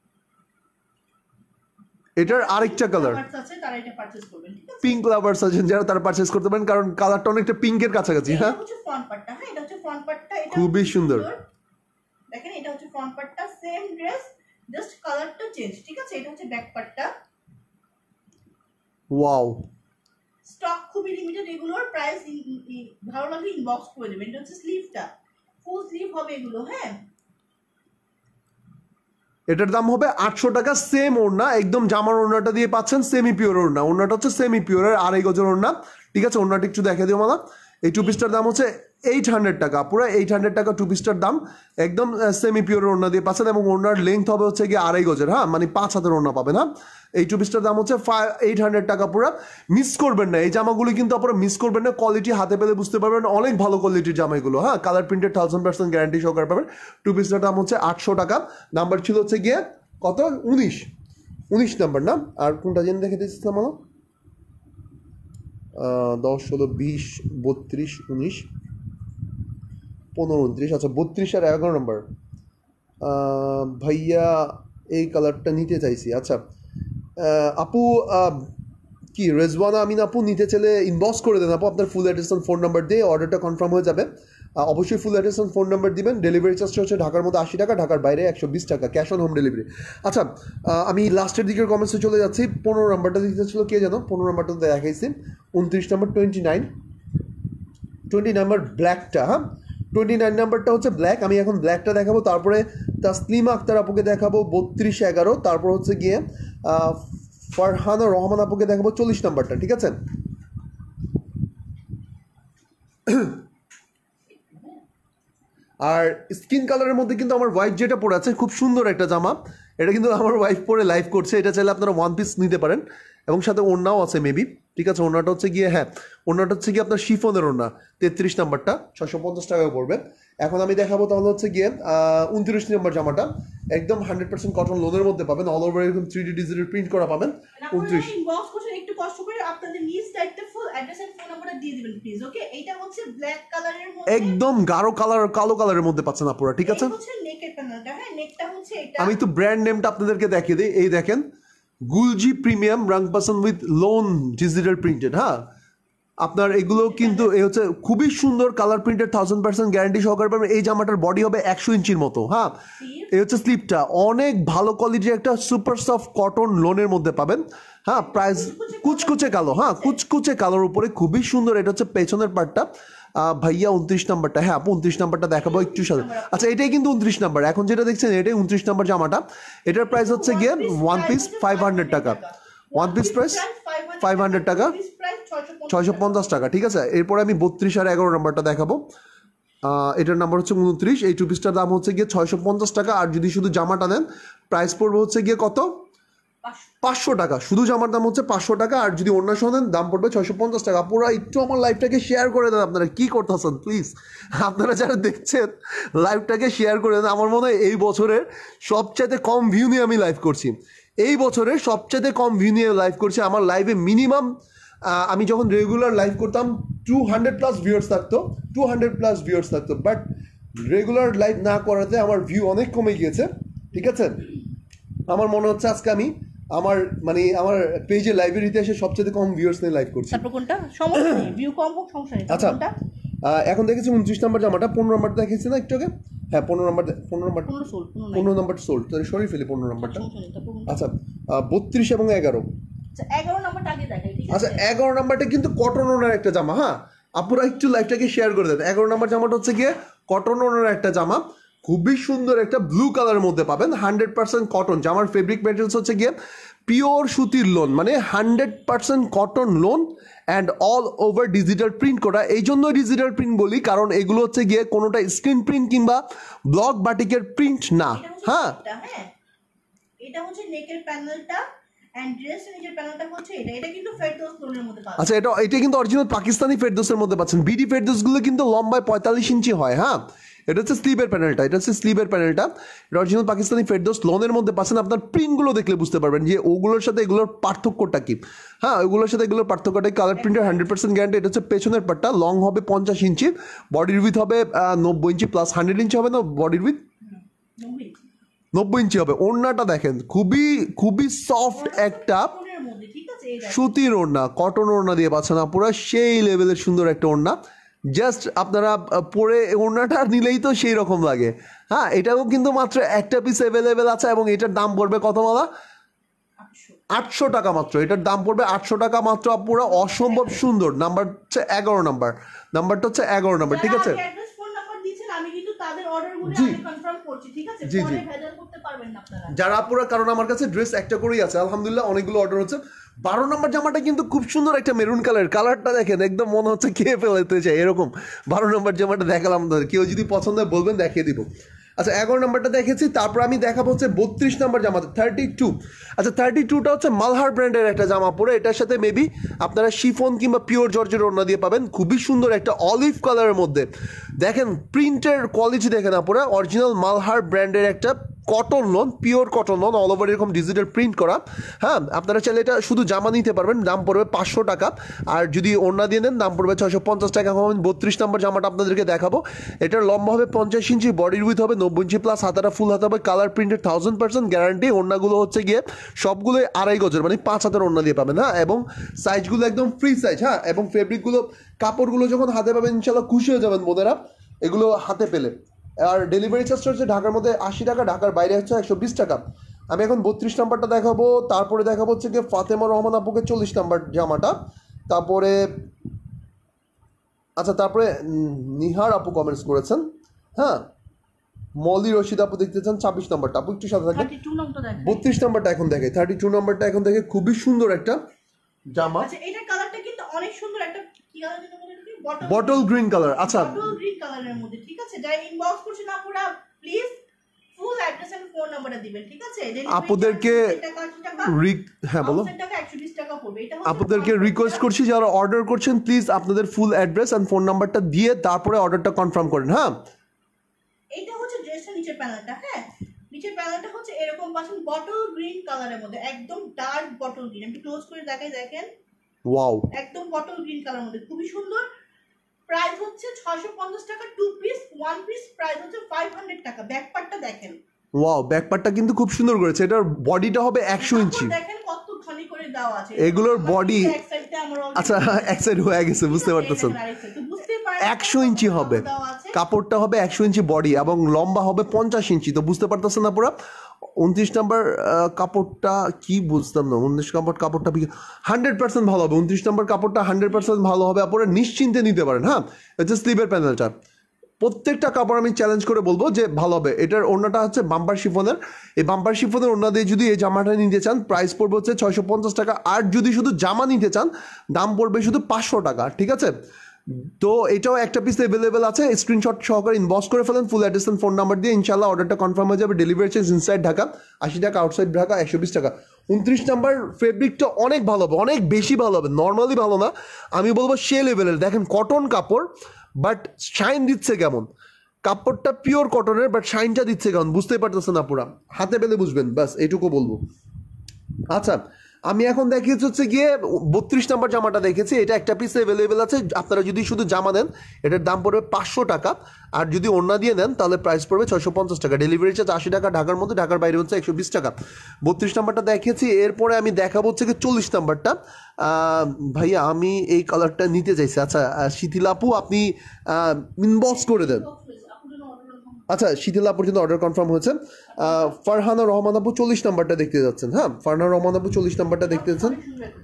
এটার আরেকটা কালার আছে, তারা এটা পারচেজ করবেন, ঠিক আছে? পিঙ্ক লাভার্স আছেন যারা, তারা পারচেজ করতে পারেন, কারণ কালারটা অনেকটা পিঙ্কের কাছাকাছি। হ্যাঁ, এটা হচ্ছে ফ্রন্ট পার্টটা। হ্যাঁ, এটা হচ্ছে ফ্রন্ট পার্টটা। এটা খুবই সুন্দর। দেখেন, এটা হচ্ছে ফ্রন্ট পার্টটা, সেম ড্রেস, জাস্ট কালারটা চেঞ্জ, ঠিক আছে? এটা হচ্ছে ব্যাক পার্টটা। ওয়াও, স্টক খুবই লিমিটেড। এগুলোর প্রাইস ভালো লাগলে ইনবক্স করে দেবেন। এটা হচ্ছে স্লিভটা, ফুল স্লিভ হবে এগুলো। হ্যাঁ, এটার দাম হবে 800 টাকা। সেম ওড়না, একদম জামার ওড়নাটা দিয়ে পাচ্ছেন সেমি পিওর ওড়না। ওড়নাটা হচ্ছে সেমি পিওরের 2.5 গজের ওড়না, ঠিক আছে? ওড়নাটা একটু দেখে দিও মালা। এই টু পিসটার দাম হচ্ছে 800 টাকা, পুরো 800 টাকা টু পিসটার দাম। একদম সেমি পিওর ওড়না দিয়ে পাচ্ছেন এবং ওড়নার লেন্থ হবে হচ্ছে গিয়ে 2.5 গজের। হ্যাঁ, মানে 5 হাতের ওড়না পাবেন। হ্যাঁ, এই টু পিসটার দাম হচ্ছে 800 টাকা। পুরো মিস করবেন না, এই জামাগুলো কিন্তু আপনারা মিস করবেন না। কোয়ালিটি হাতে পেলে বুঝতে পারবেন, অনেক ভালো কোয়ালিটির জামা এগুলো। হ্যাঁ, কালার প্রিন্টেড 1000% গ্যারান্টি সহকারে পাবেন। টু পিসটার দাম হচ্ছে 800 টাকা। নাম্বার ছিল হচ্ছে গিয়ে কত? 19 নাম্বার না? আর কোনটা জেনে দেখে দিচ্ছিলাম আমার? 10, 16, 20, 32, 19, 15, 29। আচ্ছা, 32 আর 11 নম্বর ভাইয়া এই কালারটা নিতে চাইছি। আচ্ছা, আপু কি রেজওয়ানা আমিন আপু নিতে চাইলে ইনবক্স করে দেন আপু, আপনার ফুল অ্যাড্রেস ফোন নাম্বার দিয়ে অর্ডারটা কনফার্ম হয়ে যাবে। অবশ্যই ফুল অ্যাড্রেস ফোন নাম্বার দিবেন। ডেলিভারি চার্জটা হচ্ছে ঢাকার মধ্যে 80 টাকা, ঢাকার বাইরে 120 টাকা, ক্যাশ অন হোম ডেলিভারি। আচ্ছা, আমি লাস্টের দিকের কমেন্টসে চলে যাচ্ছি। 15 নাম্বারটা দিতে ছিল কে জানো? 15 নাম্বারটা দেখাইছি। 29 নাম্বার 20 নাম্বার ব্ল্যাকটা। হ্যাঁ, 29 নাম্বারটা হচ্ছে ব্ল্যাক। আমি এখন ব্ল্যাকটা দেখাবো, তারপরে তাসলিমা আক্তার আপুকে দেখাবো 3211, তারপর হচ্ছে গিয়ে ফারহানা রহমান আপুকে দেখাবো 40 নাম্বারটা, ঠিক আছে? আর স্কিন কালারের মধ্যে কিন্তু আমার ওয়াইফ যেটা পরে আছে, খুব সুন্দর একটা জামা। এটা কিন্তু আমার ওয়াইফ পরে লাইভ করছে। এটা চাইলে আপনারা ওয়ান পিস নিতে পারেন। এবং সাথে ওড়নাও আছে মেবি, ঠিক আছে। ওড়নাটা হচ্ছে গিয়ে, হ্যাঁ ওড়নাটা হচ্ছে গিয়ে আপনার শিফনের ওড়না, 33 নাম্বারটা 650 টাকা পড়বে। এখন আমি দেখাবো তাহলে হচ্ছে গিয়ে 29 নম্বর জামাটা, একদম 100% কটন লোনের মধ্যে পাবেন, অল ওভার এরকম 3D ডিজিটাল প্রিন্ট করা পাবেন। 29 ইনবক্স করছেন, একটু কষ্ট করে আপনাদের নিজ দায়িত্বে ফুল অ্যাড্রেস এন্ড ফোন নাম্বারটা দিয়ে দিবেন প্লিজ, ওকে। এটা হচ্ছে ব্ল্যাক কালারের মধ্যে, একদম গাঢ় কালার, কালো কালারের মধ্যে পাচ্ছেন আপুরা, ঠিক আছে। এটা হচ্ছে নেকের প্যানেলটা, হ্যাঁ নেকটা হচ্ছে এটা। আমি তো ব্র্যান্ড নেমটা আপনাদেরকে দেখিয়ে দিই, এই দেখেন গুলজি প্রিমিয়াম রাংপাসন উইথ লোন ডিজিটাল প্রিন্টেড, হ্যাঁ আপনার এগুলো কিন্তু এই হচ্ছে খুবই সুন্দর কালার প্রিন্টেড, 1000% গ্যারান্টি সহকারে পাবেন। এই জামাটার বডি হবে 100 ইঞ্চির মতো, হ্যাঁ এই হচ্ছে স্লিপটা, অনেক ভালো কোয়ালিটির একটা সুপার সফট কটন লোনের মধ্যে পাবেন, হ্যাঁ প্রাইস কুচকুচে কালো, হ্যাঁ কুচকুচে কালোর উপরে খুবই সুন্দর। এটা হচ্ছে পেছনের পার্টটা। ভাইয়া 29 নাম্বারটা, হ্যাঁ আপু 29 নাম্বারটা দেখাবো একটু সাথে। আচ্ছা এটাই কিন্তু 29 নাম্বার, এখন যেটা দেখছেন এটাই 29 নাম্বার জামাটা। এটার প্রাইস হচ্ছে গিয়ে ওয়ান পিস 500 টাকা, ওয়ান পিস প্রাইস 500 টাকা, 650 টাকা, ঠিক আছে। এরপরে আমি 32 আর 11 নাম্বারটা দেখাবো। এটার নাম্বার হচ্ছে 29, এই টু পিসটার দাম হচ্ছে গিয়ে 650 টাকা। আর যদি শুধু জামাটা নেন প্রাইস পড়বে হচ্ছে গিয়ে কত, 500 টাকা। শুধু জামার দাম হচ্ছে 500 টাকা, আর যদি অন্য সহ নেন দাম পড়বে 650 টাকা। পুরো একটু আমার লাইভটাকে শেয়ার করে দেন, আপনারা কি করতেছেন প্লিজ, আপনারা যারা দেখছেন লাইভটাকে শেয়ার করে দেন। আমার মনে হয় এই বছরের সবচাইতে কম ভিউ নিয়ে আমি লাইভ করছি, এই বছরের সবচাইতে কম ভিউ নিয়ে লাইভ করছি। আমার লাইভে মিনিমাম আমি যখন রেগুলার লাইভ করতাম 200+ ভিউয়ার্স থাকতো, 200+ ভিউয়ার্স থাকতো, বাট রেগুলার লাইভ না করাতে আমার ভিউ অনেক কমে গিয়েছে, ঠিক আছে। আমার মনে হচ্ছে আজকে আমি আমার আমার পেজে লাইভের ইতিহাসে সবচেয়ে কম ভিউয়ার্স নিয়ে লাইভ করছি। তারপর কোনটা, সমস্যা নেই ভিউ কম হোক সমস্যা নেই। আচ্ছা এখন দেখেছি 29 নাম্বার জামাটা, 15 নাম্বার দেখেছি না একটু আগে, হ্যাঁ 15 নাম্বার 15 নাম্বার সোল্ড, তাহলে সরিয়ে ফেলি 15 নাম্বারটা। আচ্ছা 32 এবং 11, আচ্ছা 11 নাম্বারটা আগে দেখাই, ঠিক আছে। আচ্ছা 11 নাম্বারটা কিন্তু কটন ওনার একটা জামা, হ্যাঁ আপনারা একটু লাইভটাকে শেয়ার করে দেন। 11 নাম্বার জামাটা হচ্ছে গিয়ে কটন ওনার একটা জামা, খুবই সুন্দর একটা ব্লু কালারের মধ্যে পাবেন, 100% কটন। জামার ফেব্রিক ম্যাটেরিয়ালস হচ্ছে গিয়ে পিওর সুতির লোন, মানে 100% cotton lawn and all over digital print করা। এই জন্য ডিজিটাল প্রিন্ট বলি কারণ এগুলো হচ্ছে গিয়ে কোনোটা স্ক্রিন প্রিন্ট কিংবা ব্লক বাটিকের প্রিন্ট না, হ্যাঁ এটা হচ্ছে নেকের প্যানেলটা এন্ড ড্রেস নিচের প্যানেলটা হচ্ছে এটা, এটা কিন্তু ফেরদৌস লোনের মধ্যে পাচ্ছেন। আচ্ছা এটা কিন্তু অরিজিনাল পাকিস্তানি ফেরদৌসের মধ্যে পাচ্ছেন। বিডি ফেরদৌসগুলো কিন্তু লম্বায় 45 ইঞ্চি হয়, হ্যাঁ এটা হচ্ছে স্লিভের প্যানেলটা, এটা হচ্ছে স্লিভের প্যানেলটা, এটা অরিজিনাল পাকিস্তানি ফেরদৌস লোনের মধ্যে পাচ্ছেন। আপনার প্রিন্টগুলো দেখলে বুঝতে পারবেন যে ওগুলোর সাথে এগুলোর পার্থক্যটা কি, হ্যাঁ ওগুলোর সাথে এগুলোর পার্থক্যটা। কালার প্রিন্টের 100% গ্যারান্টি। এটা হচ্ছে পেছনের পার্টটা, লং হবে 50 ইঞ্চি, বডির উইথ হবে 90 ইঞ্চি প্লাস 100 ইঞ্চি হবে না বডির উইথ, 90 ইঞ্চি হবে। ওড়নাটা দেখেন খুবই খুবই সফট একটা সুতির ওড়না, কটন ওড়না দিয়ে পাচ্ছেন পুরো সেই লেভেলের সুন্দর একটা ওড়না। জাস্ট আপনারা পরে ওড়নাটা নিলেই তো সেই রকম লাগে, হ্যাঁ এটাও কিন্তু মাত্র একটা পিস অ্যাভেলেবেল আছে এবং এটার দাম পড়বে কত মালা, 800 টাকা মাত্র। এটার দাম পড়বে 800 টাকা মাত্র। পুরো অসম্ভব সুন্দর। নাম্বার হচ্ছে 11 নাম্বার, নাম্বারটা হচ্ছে 11 নাম্বার, ঠিক আছে। যারা পুরো, কারণ আমার কাছে ড্রেস একটা করেই আছে আলহামদুলিল্লাহ, অনেকগুলো অর্ডার হচ্ছে। 12 নম্বর জামাটা কিন্তু খুব সুন্দর একটা মেরুন কালার, কালারটা দেখেন একদম মনে হচ্ছে খেয়ে ফেলতে চাই এরকম। 12 নম্বর জামাটা দেখালাম আপনাদের, কেউ যদি পছন্দ হয় বলবেন দেখিয়ে দিব। আচ্ছা 11 নাম্বারটা দেখেছি, তারপর আমি দেখাবো হচ্ছে 32 নাম্বার জামা 32। আচ্ছা 32টা হচ্ছে মালহার ব্র্যান্ডের একটা জামা পরে, এটার সাথে মেবি আপনারা শিফন কিংবা পিওর জর্জের ওড়না দিয়ে পাবেন। খুবই সুন্দর একটা অলিভ কালারের মধ্যে, দেখেন প্রিন্টের কোয়ালিটি দেখেন আপনারা, অরিজিনাল মালহার ব্র্যান্ডের একটা cotton lawn, pure cotton lawn, all over এরকম ডিজিটাল প্রিন্ট করা, হ্যাঁ আপনারা চাইলে এটা শুধু জামা নিতে পারবেন, দাম পড়বে 500 টাকা। আর যদি ওড়না দিয়ে নেন দাম পড়বে 650 টাকা। এখন 32 নম্বর জামাটা আপনাদেরকে দেখাবো। এটার লম্বা হবে 50 ইঞ্চি, বডির উইথ হবে 90 ইঞ্চি প্লাস, হাতাটা ফুল হাতা হবে, কালার প্রিন্টের 1000% গ্যারান্টি। ওড়নাগুলো হচ্ছে গিয়ে সবগুলোই 2.5 গজের, মানে 5 হাতের ওড়না দিয়ে পাবেন, হ্যাঁ এবং সাইজগুলো একদম ফ্রি সাইজ, হ্যাঁ এবং ফেব্রিকগুলো কাপড়গুলো যখন হাতে পাবেন ইনশাল্লাহ খুশি হয়ে যাবেন বোনেরা এগুলো হাতে পেলে। আর ডেলিভারি চার্জটা হচ্ছে ঢাকার মধ্যে 80 টাকা, ঢাকার বাইরে হচ্ছে 120 টাকা। আমি এখন 32 নাম্বারটা দেখাবো, তারপরে দেখাবো হচ্ছে গিয়ে ফাতেমা রহমান আপুকে 40 নাম্বার জামাটা, তারপরে আচ্ছা তারপরে নিহার আপু কমেন্টস করেছেন, হ্যাঁ মলি রশিদ আপু দেখতে চান 26 নাম্বারটা, আপু একটু সাথে থাকবেন। 32 নাম্বারটা এখন দেখে, 32 নাম্বারটা এখন দেখে, খুবই সুন্দর একটা জামা। আচ্ছা এটার কালারটা কিন্তু অনেক সুন্দর, একটা কি কালার যেন বলে কি, বটল গ্রিন কালার। আচ্ছা বটল গ্রিন কালারের মধ্যে, ঠিক আছে। যারা ইনবক্স করছেন আপুরা please full address and phone নাম্বারটা দিবেন, ঠিক আছে? আপুদেরকে হ্যাঁ বলো, টাকা 120 টাকা পড়বে। এটা হচ্ছে আপনাদেরকে রিকোয়েস্ট করছি যারা অর্ডার করছেন প্লিজ আপনাদের ফুল অ্যাড্রেস এন্ড ফোন নাম্বারটা দিয়ে তারপরে অর্ডারটা কনফার্ম করেন। হ্যাঁ, এইটা হচ্ছে ড্রেসের নিচের প্যানেলটা। হ্যাঁ, নিচের প্যানেলটা হচ্ছে এরকম পাচ্ছেন বটল গ্রিন কালারের মধ্যে, একদম ডার্ক বটল গ্রিন। আমি ক্লোজ করে দেখাই, দেখেন ওয়াও, একদম বটল গ্রিন কালারের মধ্যে, খুবই সুন্দর। প্রাইস হচ্ছে 650 টাকা two piece, one piece price হচ্ছে 500 টাকা। ব্যাক পার্টটা দেখেন, ওয়াও, ব্যাক পার্টটা কিন্তু খুব সুন্দর করেছে। এটার বডিটা হবে 100 ইঞ্চি। দেখেন কত খালি করে দেওয়া আছে এগুলোর বডি, এক সাইডে আমার আচ্ছা এক সাইড হয়ে গেছে, বুঝতে পারতেছেন। 100 ইঞ্চি হবে কাপড়টা, হবে 100 ইঞ্চি বডি এবং লম্বা হবে 50 ইঞ্চি। তো বুঝতে পারতেছেন না পুরো 29 নাম্বার কাপড়টা কি বুঝতাম না। 19 নাম্বার কাপড়টা 100% ভালো হবে। 29 নাম্বার কাপড়টা 100% ভালো হবে, আপনারা নিশ্চিন্তে নিতে পারেন। হ্যাঁ, হচ্ছে স্লিভের প্যানেলটা, প্রত্যেকটা কাপড় আমি চ্যালেঞ্জ করে বলবো যে ভালো হবে। এটার ওড়নাটা হচ্ছে বাম্পার শিফনের। এই বাম্পার শিফনের ওড়না দিয়ে যদি এই জামাটা নিতে চান প্রাইস পড়বে হচ্ছে 650 টাকা। আর যদি শুধু জামা নিতে চান দাম পড়বে শুধু 500 টাকা, ঠিক আছে? তো এটাও একটা পিস অ্যাভেলেবেল আছে, স্ক্রিনশট সহকারে ইনবক্স করে ফেলেন full address and phone number দিয়ে, ইনশাল্লাহ অর্ডারটা কনফার্ম হয়ে যাবে। ডেলিভারি চার্জ ইনসাইড ঢাকা 80 টাকা, আউটসাইড ঢাকা 120 টাকা। 29 নাম্বার ফেব্রিকটা অনেক ভালো হবে, অনেক বেশি ভালো হবে, নর্মালি ভালো না, আমি বলবো সে লেভেলের। দেখেন কটন কাপড়, বাট শাইন দিচ্ছে কেমন। কাপড়টা পিওর কটনের, বাট শাইনটা দিচ্ছে কেমন বুঝতেই পারতেছেন না, পুরা হাতে পেলে বুঝবেন, ব্যাস এইটুকু বলবো। আচ্ছা, আমি এখন দেখিয়েছি হচ্ছে গিয়ে 32 নাম্বার জামাটা দেখেছি, এটা একটা পিস অ্যাভেলেবেল আছে। আপনারা যদি শুধু জামা নেন এটার দাম পড়বে 500 টাকা, আর যদি ওড়না দিয়ে নেন তাহলে প্রাইস পড়বে 650 টাকা। ডেলিভারি চার্জ 80 টাকা, ঢাকার মধ্যে, ঢাকার বাইরে হচ্ছে 120 টাকা। 32 নাম্বারটা দেখিয়েছি, এরপরে আমি দেখাবো হচ্ছে কি 40 নাম্বারটা। ভাইয়া আমি এই কালারটা নিতে চাইছি। আচ্ছা শিথিল আপু, আপনি ইনবক্স করে দেন। আচ্ছা, শীতলা পর্যন্ত অর্ডার কনফার্ম হয়েছে। ফারহানা রহমান আপু 40 নাম্বারটা দেখতে যাচ্ছেন। হ্যাঁ, ফারহানা রহমান আপু 40 নাম্বারটা দেখতে যাচ্ছেন।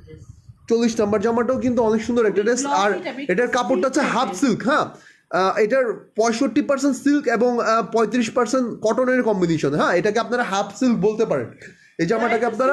40 নাম্বার জামাটাও কিন্তু অনেক সুন্দর একটা ড্রেস, আর এটার কাপড়টা হচ্ছে হাফ সিল্ক। হ্যাঁ, এটার 65% সিল্ক এবং 35% কটনের কম্বিনেশন। হ্যাঁ, এটাকে আপনারা হাফ সিল্ক বলতে পারেন। এই জামাটাকে আপনারা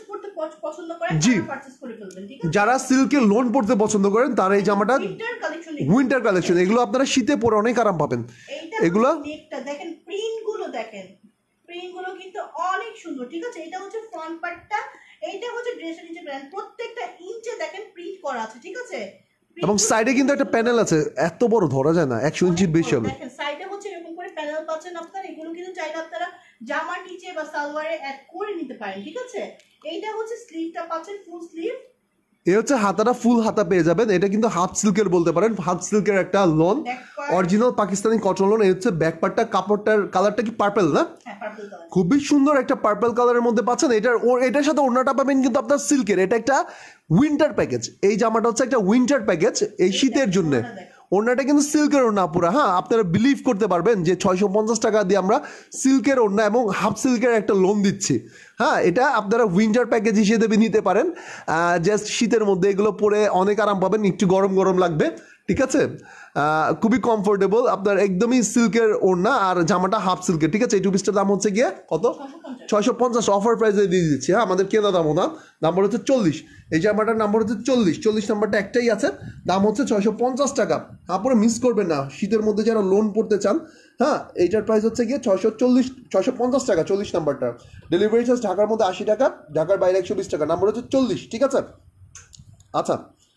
জি, যারা সিল্কের লোন পড়তে পছন্দ করেন তারা এই জামাটা, উইন্টার কালেকশন, এগুলো আপনারা শীতে পরে অনেক আরাম পাবেন। এগুলো দেখেন প্রিন্টগুলো, দেখেন প্রিন্টগুলো কিন্তু অনেক সুন্দর, ঠিক আছে? এটা হচ্ছে ফ্রন্ট পার্টটা, এইটা হচ্ছে ড্রেসের নিচে প্যানেল, প্রত্যেকটা ইঞ্চে দেখেন প্রিন্ট করা আছে, ঠিক আছে? এবং সাইডে কিন্তু একটা প্যানেল আছে, এত বড় ধরা যায় না, 100 ইঞ্চির বেশি হবে। দেখেন সাইডে হচ্ছে এরকম করে প্যানেল পাচ্ছেন আপনারা। এগুলো কিন্তু চাইলে আপনারা জামার নিচে বা সালোয়ারে অ্যাড করে নিতে পারেন, ঠিক আছে? এইটা হচ্ছে স্লিভটা পাচ্ছেন ফুল স্লিভ, এই হচ্ছে হাতাটা ফুল হাতা পেয়ে যাবেন। এটা কিন্তু হাফ সিল্কের বলতে পারেন, হাফ সিল্কের একটা lawn, original Pakistani cotton lawn. এই হচ্ছে ব্যাক পার্টটা, কাপড়টার কালারটা কি পার্পল না? খুবই সুন্দর একটা পার্পল কালারের মধ্যে পাচ্ছেন। এটার সাথে ওড়নাটা পাবেন কিন্তু আপনার সিল্কের। এটা একটা উইন্টার প্যাকেজ, এই জামাটা হচ্ছে একটা উইন্টার প্যাকেজ এই শীতের জন্য। ওড়নাটা কিন্তু সিল্কের ওড়না পুরা। হ্যাঁ, আপনারা বিলিভ করতে পারবেন যে 650 টাকা দিয়ে আমরা সিল্কের ওড়না এবং হাফ সিল্কের একটা লোন দিচ্ছি। হ্যাঁ, এটা আপনারা উইন্টার প্যাকেজ হিসেবে নিতে পারেন। জাস্ট শীতের মধ্যে এগুলো পরে অনেক আরাম পাবেন, একটু গরম গরম লাগবে, ঠিক আছে? খুবই কমফোর্টেবল, আপনার একদমই সিল্কের ওড়না আর জামাটা হাফ সিল্কের, ঠিক আছে? এই টু পিসটার দাম হচ্ছে গিয়ে কত? 650 অফার প্রাইসে দিয়ে দিচ্ছি। হ্যাঁ, আমাদের কেনা দামও না, নাম্বার হচ্ছে 40। এই জামাটার নাম্বার হচ্ছে 40 নাম্বারটা একটাই আছে, দাম হচ্ছে 650 টাকা। আপনারা মিস করবেন না, শীতের মধ্যে যারা লোন পড়তে চান। হ্যাঁ, এইটার প্রাইস হচ্ছে গিয়ে 650 টাকা 40 নাম্বারটা। ডেলিভারি চার্জ ঢাকার মধ্যে 80 টাকা, ঢাকার বাইরে 120 টাকা। নাম্বার হচ্ছে 40, ঠিক আছে? আচ্ছা,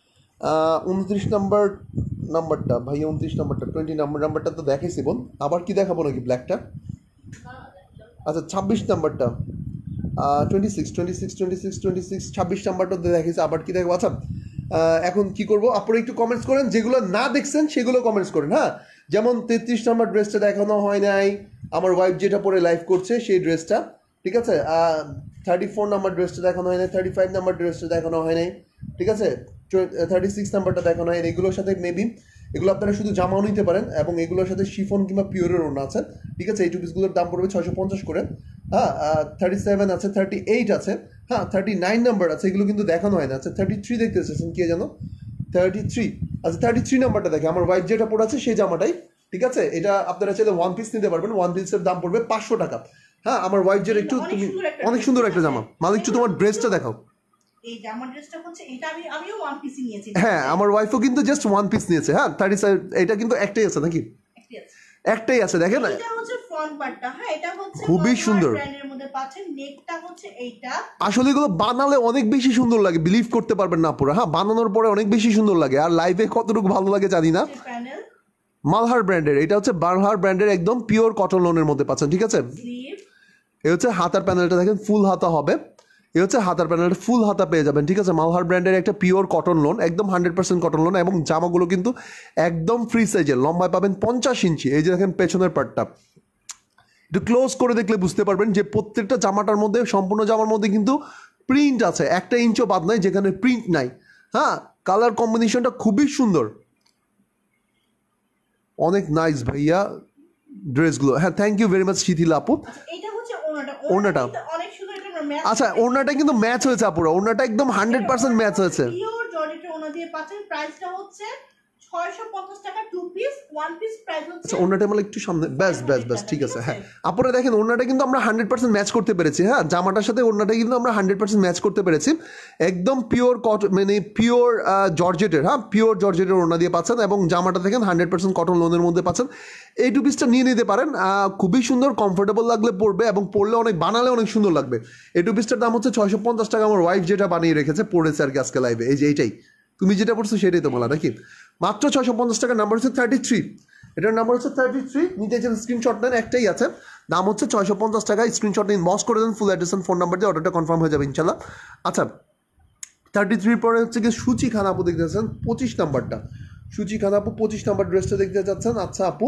29 নাম্বারটা ভাইয়া, 29 নাম্বারটা 20 নাম্বারটা তো দেখাইছি বোন, আবার কি দেখাবো নাকি ব্ল্যাকটা? আচ্ছা 26 নাম্বারটা, 26 নাম্বারটা দেখাইছি, আবার কি দেখাবো? আচ্ছা এখন কি করবো, আপনারা একটু কমেন্টস করেন, যেগুলো না দেখছেন সেগুলো কমেন্টস করেন। হ্যাঁ, যেমন 33 নাম্বার ড্রেসটা দেখানো হয় নাই, আমার ওয়াইফ যেটা পরে লাইভ করছে সেই ড্রেসটা, ঠিক আছে? 34 নাম্বার ড্রেসটা দেখানো হয় নাই, 35 নাম্বার ড্রেসটা দেখানো হয় নাই, ঠিক আছে? 36 নাম্বারটা দেখানো হয়। এগুলোর সাথে মেবি এগুলো আপনারা শুধু জামাও নিতে পারেন, এবং এগুলোর সাথে শিফন কিংবা পিওরের ওড়না আছে, ঠিক আছে? এই টু পিসগুলোর দাম পড়বে 650 করে। হ্যাঁ, 37 আছে, 38 আছে, হ্যাঁ 39 নাম্বার আছে, এগুলো কিন্তু দেখানো হয় না। আচ্ছা 33 দেখতে এসেছেন, কে জানো? 33, আচ্ছা 33 নাম্বারটা দেখে আমার ওয়াইফ যেটা পরে আছে সেই জামাটাই, ঠিক আছে? এটা আপনারা চাইলে ওয়ান পিস নিতে পারবেন, ওয়ান পিসের দাম পড়বে 500 টাকা। হ্যাঁ, আমার ওয়াইফ যেটা একটু, তুমি অনেক সুন্দর একটা জামা, মালিক একটু তোমার ড্রেসটা দেখাও। এই জামা ড্রেসটা হচ্ছে এটা, আমিও ওয়ান পিস নিয়েছি। হ্যাঁ, আমার ওয়াইফও কিন্তু জাস্ট ওয়ান পিস নিয়েছে। হ্যাঁ 37, এটা কিন্তু একটাই আছে নাকি? একটাই আছে দেখেন, এটা হচ্ছে ফ্রন্ট পার্টটা, হ্যাঁ এটা হচ্ছে খুবই সুন্দর ব্র্যান্ডের মধ্যে পাচ্ছেন। নেকটা হচ্ছে এইটা, আসলে এগুলো বানালে অনেক বেশি সুন্দর লাগে, বিলিভ করতে পারবেন না পুরো, হ্যাঁ বানানোর পরে অনেক বেশি সুন্দর লাগে, আর লাইভে কতটুকু ভালো লাগে জানি না। প্যানেল মালহার ব্র্যান্ডের, এটা হচ্ছে মালহার ব্র্যান্ডের একদম পিওর কটন লোনের মধ্যে পাচ্ছেন, ঠিক আছে। স্লিভ, এ হচ্ছে হাতার প্যানেলটা দেখেন ফুল হাতা হবে, এ হচ্ছে হাতার প্যানেলটা ফুল হাতা পেয়ে যাবেন, ঠিক আছে। মালহার ব্র্যান্ডের একটা পিওর কটন লোন, একদম 100% কটন লোন, এবং জামাগুলো কিন্তু একদম ফ্রি সাইজের, লম্বায় পাবেন 50 ইঞ্চি। এই যে দেখেন পেছনের পার্টটা একটু ক্লোজ করে দেখলে বুঝতে পারবেন যে প্রত্যেকটা জামাটার মধ্যে, সম্পূর্ণ জামার মধ্যে কিন্তু প্রিন্ট আছে, একটা ইঞ্চও বাদ নাই যেখানে প্রিন্ট নাই। হ্যাঁ, কালার কম্বিনেশনটা খুবই সুন্দর, অনেক নাইস ভাইয়া ড্রেসগুলো। হ্যাঁ, thank you very much Shithila আপু। এটা হচ্ছে ওড়নাটা, ওড়নাটা কিন্তু অনেক সুন্দর, এটা ম্যাচ। আচ্ছা, ওড়নাটা কিন্তু ম্যাচ হয়েছে আপুরা, ওড়নাটা একদম 100% ম্যাচ হয়েছে। পিওর জর্জেটের ওড়না দিয়ে পাচ্ছেন। প্রাইসটা হচ্ছে 650 টাকা, 2 পিস, 1 পিস প্রাইস হচ্ছে। আচ্ছা, ওড়নাটা মানে একটু সামনে, ব্যাস ব্যাস ব্যাস, ঠিক আছে। হ্যাঁ আপুরা দেখেন, ওড়নাটা কিন্তু আমরা 100% ম্যাচ করতে পেরেছি, হ্যাঁ জামাটার সাথে ওড়নাটা কিন্তু আমরা 100% ম্যাচ করতে পেরেছি। একদম পিওর কটন, মানে পিওর জর্জেটের, হ্যাঁ পিওর জর্জেটের ওড়না দিয়ে পাচ্ছেন, এবং জামাটা দেখেন 100% কটন লোনের মধ্যে পাচ্ছেন। এই টু পিসটা নিয়ে নিতে পারেন, খুবই সুন্দর, কমফোর্টেবল লাগলে পরবে, এবং পরলে অনেক, বানালে অনেক সুন্দর লাগবে। এই টু পিসটার দাম হচ্ছে 650 টাকা। আমার ওয়াইফ যেটা বানিয়ে রেখেছে পড়েছে আর কি আজকে লাইভে, এই যে এইটাই, তুমি যেটা পড়ছো সেটাই তো বলা নাকি, মাত্র 650 টাকা। নাম্বার হচ্ছে 33, এটার নাম্বার হচ্ছে 33, নিতে চান স্ক্রিনশট নেন, একটাই আছে, দাম হচ্ছে 650 টাকা। স্ক্রিনশট নিন, বস করে দেন, full address and phone number দিয়ে অর্ডারটা কনফার্ম হয়ে যাবে ইনশাল্লাহ। আচ্ছা, 33 পরে হচ্ছে গিয়ে সুচি খান আপু দেখতে যাচ্ছেন 25 নাম্বারটা, সুচি খান আপু 25 নাম্বার ড্রেসটা দেখতে যাচ্ছেন। আচ্ছা আপু,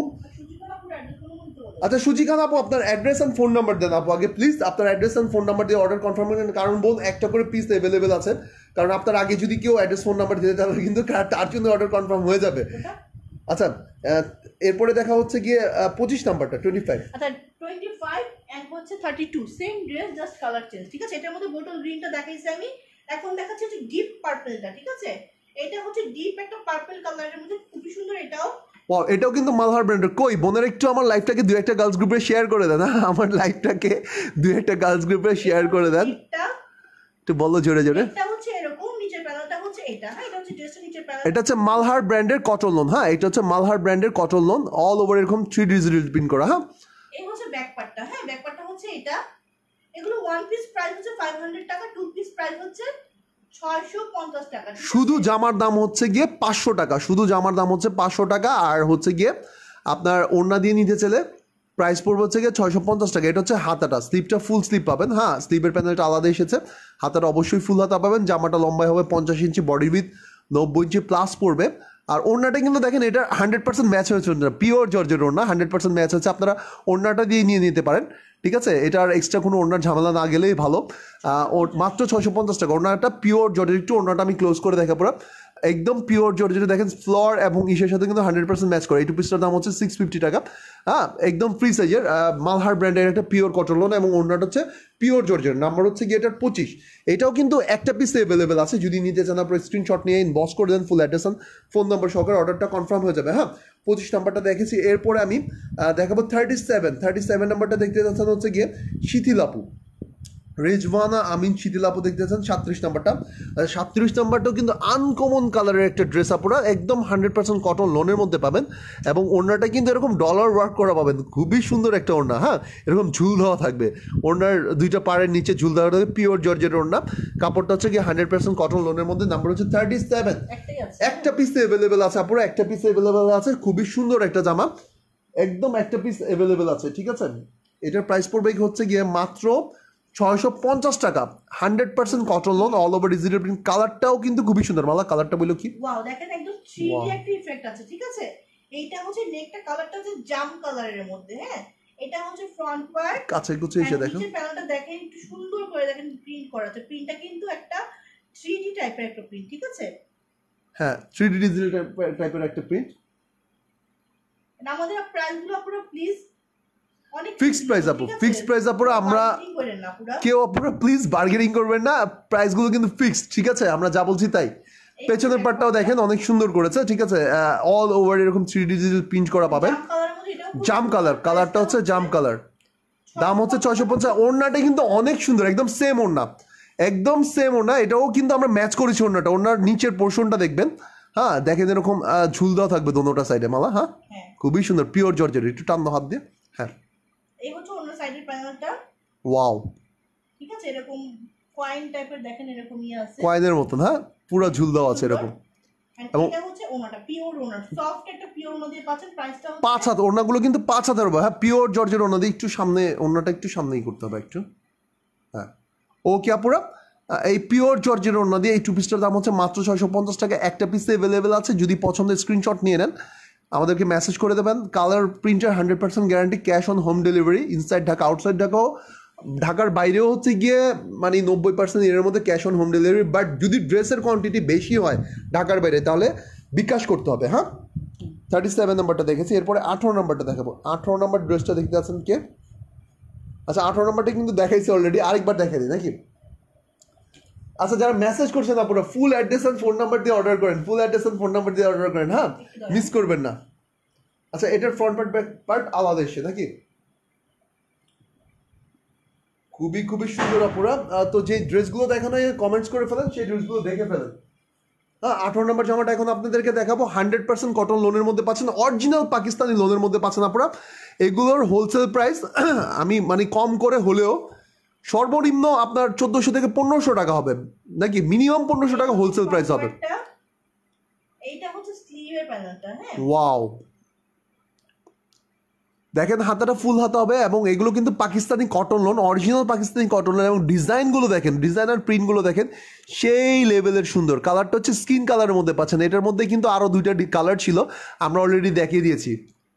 আচ্ছা সুচি খান আপু, আপনার অ্যাড্রেস অ্যান্ড ফোন নাম্বার দেন আপু আগে প্লিজ, আপনার অ্যাড্রেস অ্যান্ড ফোন নাম্বার দিয়ে অর্ডার কনফার্ম করেন, কারণ বোন একটা করে পিস অ্যাভেলেবেল আছে, কারণ আপনার আগে যদি কেউ অ্যাড্রেস ফোন নাম্বার দিতে তাহলে কিন্তু তার জন্য অর্ডার কনফার্ম হয়ে যাবে। আচ্ছা, এরপরে দেখা হচ্ছে গিয়ে 25 নাম্বারটা 25। আচ্ছা 25 এন্ড হচ্ছে 32, same dress just colour change, ঠিক আছে। এটার মধ্যে বোটল গ্রিনটা দেখাইছি আমি, এখন দেখাচ্ছি হচ্ছে ডিপ পার্পলটা, ঠিক আছে। এটা হচ্ছে ডিপ একটা পার্পল কালারের মধ্যে, খুবই সুন্দর এটাও। ওয়াও, এটাও কিন্তু মালহার ব্র্যান্ডের। কই বোনের একটু আমার লাইফটাকে দুই একটা গার্লস গ্রুপে শেয়ার করে দেন, আমার লাইফটাকে দুই একটা গার্লস গ্রুপে শেয়ার করে দেন, একটু বলো জোরে জোরে। এটা হচ্ছে এরকম, নিচের প্যানেলটা হচ্ছে এটা, হ্যাঁ এটা হচ্ছে ড্রেসের নিচের প্যানেল। এটা হচ্ছে মালহার ব্র্যান্ডের কটন লোন, হ্যাঁ এটা হচ্ছে মালহার ব্র্যান্ডের কটন লোন, অল ওভার এরকম 3D ডিজিটাল প্রিন্ট করা। হ্যাঁ, এই হচ্ছে ব্যাক পার্টটা, হ্যাঁ ব্যাক পার্টটা হচ্ছে এটা। এগুলো 1 পিস প্রাইস হচ্ছে 500 টাকা, 2 পিস প্রাইস হচ্ছে 650 টাকা। শুধু জামার দাম হচ্ছে গিয়ে 500 টাকা, শুধু জামার দাম হচ্ছে 500 টাকা। আর হচ্ছে গিয়ে আপনার ওড়না দিয়ে নিতে চাইলে প্রাইস পড়বে হচ্ছে গিয়ে 650 টাকা। এটা হচ্ছে হাতাটা, স্লিপটা ফুল স্লিপ পাবেন, হ্যাঁ স্লিপের প্যানেলটা আলাদা এসেছে, হাতাটা অবশ্যই ফুল হাতা পাবেন। জামাটা লম্বায় হবে 50 ইঞ্চি, বডি উইথ 90 ইঞ্চি প্লাস পড়বে। আর ওড়নাটা কিন্তু দেখেন, এটা 100% ম্যাচ হয়েছে, পিওর জর্জের ওড়না 100% ম্যাচ হচ্ছে, আপনারা ওড়নাটা দিয়ে নিয়ে নিতে পারেন, ঠিক আছে। এটা আর এক্সট্রা কোনো ওড়নার ঝামেলা না গেলেই ভালো। ওর মাত্র 650 টাকা ওড়নাটা, পিওর জর্জের। একটু ওড়নাটা আমি ক্লোজ করে দেখা পুরো একদম পিওর জর্জের, দেখেন ফ্লোর এবং ইসের সাথে কিন্তু 100% ম্যাচ করে। এই টু পিসটার দাম হচ্ছে 650 টাকা, হ্যাঁ একদম ফ্রি সাইজের, মালহার ব্র্যান্ডের একটা পিওর কটন লোন, এবং ওড়নাটা হচ্ছে পিওর জর্জের। নাম্বার হচ্ছে গিয়ে এটার 25, এটাও কিন্তু একটা পিস অ্যাভেলেবেল আছে, যদি নিতে চান আপনার স্ক্রিনশট নিয়ে ইনবক্স করে দেন, ফুল অ্যাড্রেস ফোন নাম্বার সহকারে অর্ডারটা কনফার্ম হয়ে যাবে। হ্যাঁ 25 নাম্বারটা দেখেছি। এরপরে আমি দেখাবো 37 নাম্বারটা দেখতে যাচ্ছেন হচ্ছে গিয়ে শিথিল আপু, রেজওয়ানা আমিন শিথিল আপু দেখতে চাচ্ছেন 37 নাম্বারটা। 37 নাম্বারটাও কিন্তু আনকমন কালারের একটা ড্রেস আপুরা, একদম 100% কটন লোনের মধ্যে পাবেন, এবং ওড়নাটা কিন্তু এরকম ডলার ওয়ার্ক করা পাবেন, খুবই সুন্দর একটা ওড়না, হ্যাঁ এরকম ঝুল দেওয়া থাকবে, ওড়নার দুইটা পাড়ের নিচে ঝুল দেওয়া থাকবে, পিওর জর্জের ওড়না, কাপড়টা হচ্ছে গিয়ে 100% কটন লোনের মধ্যে। নাম্বার হচ্ছে 37, একটা পিস অ্যাভেলেবেল আছে আপুরা, একটা পিস অ্যাভেলেবেল আছে, খুবই সুন্দর একটা জামা, একদম একটা পিস অ্যাভেলেবেল আছে, ঠিক আছে। এটার প্রাইস পড়বে হচ্ছে গিয়ে মাত্র 650 টাকা, 100% cotton lawn, all over digital print. কালারটাও কিন্তু খুবই সুন্দর, মালা কালারটা বললো কি, ওয়াও দেখেন একদম 3D একটা ইফেক্ট আছে, ঠিক আছে। এইটা হচ্ছে নেকটা কালারটা হচ্ছে জাম কালারের মধ্যে, হ্যাঁ এটা হচ্ছে ফ্রন্ট পার্ট, কাছে কুচে এসে দেখো নিচের প্যানেলটা দেখেন একটু সুন্দর করে দেখেন প্রিন্ট করা আছে, প্রিন্টটা কিন্তু একটা 3D টাইপের একটা প্রিন্ট, ঠিক আছে। হ্যাঁ 3D ডিজিটাল টাইপের একটা প্রিন্ট। আমাদের প্রাইসগুলো আপনারা প্লিজ ফিক্সড প্রাইস আপু, ফিক্সড প্রাইস আপুরা, আমরা কেউ আপুরা প্লিজ বার্গেনিং করবেন না, প্রাইসগুলো কিন্তু ফিক্সড, ঠিক আছে। আমরা যা বলছি তাই। পেছনের পার্টটাও দেখেন অনেক সুন্দর করেছে, ঠিক আছে, অল ওভার এরকম 3D ডিজিটাল প্রিন্ট করা পাবেন। জাম কালার, কালারটা হচ্ছে জাম কালার, দাম হচ্ছে 650। ওড়নাটা কিন্তু অনেক সুন্দর, একদম সেম ওড়না, একদম সেম ওড়না, এটাও কিন্তু আমরা ম্যাচ করেছি ওড়নাটা। ওড়নার নিচের পোর্শনটা দেখবেন, হ্যাঁ দেখেন এরকম ঝুল দেওয়া থাকবে দোনোটা সাইডে, মালা হ্যাঁ খুবই সুন্দর পিওর জর্জেট, একটু টান দাও হাত দিয়ে। হ্যাঁ, এই হচ্ছে অন্য সাইডের প্যানেলটা। ওয়াও, ঠিক আছে, এরকম কয়েন টাইপের দেখেন, এরকম আছে, কয়েনের মতন। হ্যাঁ, পুরো ঝুল দেওয়া আছে এরকম। এবং এটা হচ্ছে ওনাটা পিওর ওনা, সফট একটা পিওর ওনা দিয়ে পাচ্ছেন। প্রাইসটা হচ্ছে 5 হাত, ওনাগুলো কিন্তু 5 হাতের হবে। হ্যাঁ, পিওর জর্জের ওনা দিয়ে একটু সামনে, ওনাটা একটু সামনেই করতে হবে একটু। হ্যাঁ, ওকে আপুরা, এই পিওর জর্জের ওনা দিয়ে এই 2 পিসটার দাম হচ্ছে মাত্র 650 টাকা। একটা পিস অ্যাভেলেবেল আছে, যদি পছন্দের স্ক্রিনশট নিয়ে নেন আমাদেরকে মেসেজ করে দেবেন। Colour printer 100% guarantee, cash on home delivery, inside Dhaka outside ঢাকাও, ঢাকার বাইরেও হচ্ছে গিয়ে মানে 90% এর মধ্যে cash on home delivery. But যদি ড্রেসের কোয়ান্টিটি বেশি হয় ঢাকার বাইরে তাহলে বিকাশ করতে হবে। হ্যাঁ, 37 নাম্বারটা দেখেছি, এরপরে 18 নাম্বারটা দেখাবো। 18 নাম্বার ড্রেসটা দেখতে আছেন কে? আচ্ছা, 18 নাম্বারটা কিন্তু দেখাইছি অলরেডি, আরেকবার দেখাই দিই নাকি? আচ্ছা, যারা মেসেজ করছেন আপনারা full address and phone number দিয়ে অর্ডার করেন, full address and phone number দিয়ে অর্ডার করেন। হ্যাঁ, মিস করবেন না। আচ্ছা, এটার ফ্রন্ট পার্ট ব্যাক পার্ট আলাদা এসে নাকি? খুবই খুবই সুন্দর আপুরা। তো যে ড্রেসগুলো দেখানো কমেন্টস করে ফেলেন, সেই ড্রেসগুলো দেখে ফেলেন। হ্যাঁ, 18 নম্বর জামাটা এখন আপনাদেরকে দেখাবো। 100% কটন লোনের মধ্যে পাচ্ছেন, অরিজিনাল পাকিস্তানি লোনের মধ্যে পাচ্ছেন আপনারা। এগুলোর হোলসেল প্রাইস আমি মানে কম করে হলেও সর্বনিম্ন আপনার 1400 থেকে 1500 টাকা হবে নাকি, মিনিমাম 1500 টাকা হোলসেল প্রাইস হবে। এইটা হচ্ছে স্লিভের প্যানেলটা। হ্যাঁ, ওয়াও, দেখেন হাতাটা ফুল হাতা হবে, এবং এগুলো কিন্তু Pakistani cotton lawn, original Pakistani cotton lawn. এবং ডিজাইনগুলো দেখেন, ডিজাইনার প্রিন্টগুলো দেখেন, সেই লেভেলের সুন্দর। কালারটা হচ্ছে স্কিন কালারের মধ্যে পাচ্ছেন। এটার মধ্যে কিন্তু আরও 2টা কালার ছিল, আমরা অলরেডি দেখিয়ে দিয়েছি।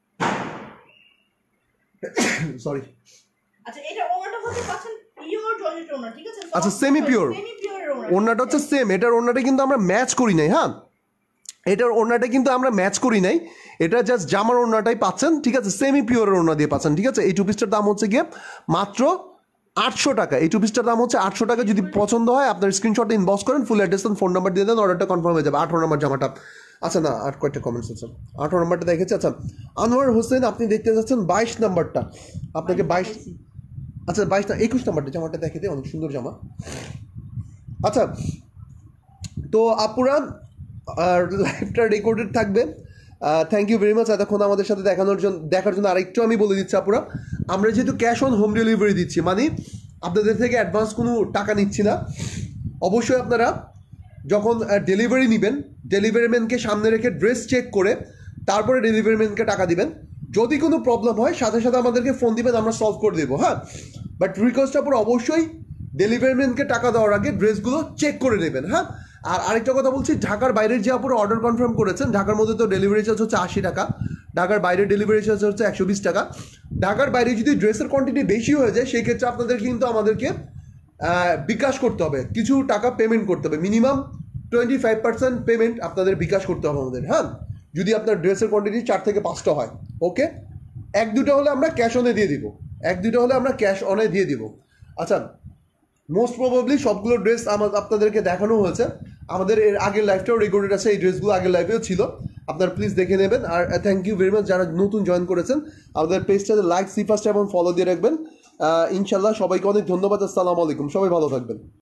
সরি। আচ্ছা, এটা ওনাটা হচ্ছে পাচ্ছেন পিওর জর্জেট ওনা, ঠিক আছে? আচ্ছা, সেমি পিওর, ওনাটা হচ্ছে সেম। এটার ওনাটা কিন্তু আমরা ম্যাচ করি নাই। হ্যাঁ, এটার ওড়নাটা কিন্তু আমরা ম্যাচ করি নাই, এটা জাস্ট জামার ওড়নাটাই পাচ্ছেন। ঠিক আছে, সেমি পিওরের ওড়না দিয়ে পাচ্ছেন। ঠিক আছে, এই 2 পিসটার দাম হচ্ছে গিয়ে মাত্র 800 টাকা। এই 2 পিসটার দাম হচ্ছে 800 টাকা। যদি পছন্দ হয় আপনার স্ক্রিনশট ইনবক্স করেন, full address and phone number দিয়ে দেন, অর্ডারটা কনফার্ম হয়ে যাবে। 18 নম্বর জামাটা। আচ্ছা, না আর কয়েকটা কমেন্টস আছে। 18 নম্বরটা দেখেছি। আচ্ছা, আনোয়ার হোসেন আপনি দেখতে যাচ্ছেন 22 নাম্বারটা, আপনাকে 22, আচ্ছা 22 না 21 নাম্বারটা জামাটা দেখে দিই, অনেক সুন্দর জামা। আচ্ছা, তো আপুরা আর লাইভটা রেকর্ডেড থাকবে। থ্যাংক ইউ ভেরি মাচ এতক্ষণ আমাদের সাথে দেখার জন্য। আরেকটু আমি বলে দিচ্ছি আপুরা, আমরা যেহেতু ক্যাশ অন হোম ডেলিভারি দিচ্ছি, মানে আপনাদের থেকে অ্যাডভান্স কোনো টাকা নিচ্ছি না। অবশ্যই আপনারা যখন ডেলিভারি নেবেন, ডেলিভারি ম্যানকে সামনে রেখে ড্রেস চেক করে তারপরে ডেলিভারি ম্যানকে টাকা দিবেন। যদি কোনো প্রবলেম হয় সাথে সাথে আমাদেরকে ফোন দিবেন, আমরা সলভ করে দেবো। হ্যাঁ, বাট রিকোয়েস্টটা পুরো অবশ্যই ডেলিভারি ম্যানকে টাকা দেওয়ার আগে ড্রেসগুলো চেক করে নেবেন। হ্যাঁ, আর আরেকটা কথা বলছি, ঢাকার বাইরের যে আপুরা অর্ডার কনফার্ম করেছেন, ঢাকার মধ্যে তো ডেলিভারি চার্জ হচ্ছে 80 টাকা, ঢাকার বাইরের ডেলিভারি চার্জ হচ্ছে 120 টাকা। ঢাকার বাইরে যদি ড্রেসের কোয়ান্টিটি বেশি হয়ে যায় সেই ক্ষেত্রে আপনাদের কিন্তু আমাদেরকে বিকাশ করতে হবে, কিছু টাকা পেমেন্ট করতে হবে, মিনিমাম 25% পেমেন্ট আপনাদের বিকাশ করতে হবে আমাদের। হ্যাঁ, যদি আপনার ড্রেসের কোয়ান্টিটি 4 থেকে 5টা হয়। ওকে, 1-2টা হলে আমরা ক্যাশ অনে দিয়ে দিব, 1-2টা হলে আমরা ক্যাশ অনে দিয়ে দিব। আচ্ছা, মোস্ট প্রবাবলি সবগুলো ড্রেস আপনাদেরকে দেখানো হয়েছে, আমাদের এর আগের লাইভটাও রেকর্ডেড আছে, এই ড্রেসগুলো আগের লাইভেও ছিল, আপনারা প্লিজ দেখে নেবেন। আর থ্যাংক ইউ ভেরি মাচ যারা নতুন জয়েন করেছেন, আমাদের পেজটাতে লাইক, সি ফার্স্ট এবং ফলো দিয়ে রাখবেন। ইনশাল্লাহ সবাইকে অনেক ধন্যবাদ। আসসালামু আলাইকুম, সবাই ভালো থাকবেন।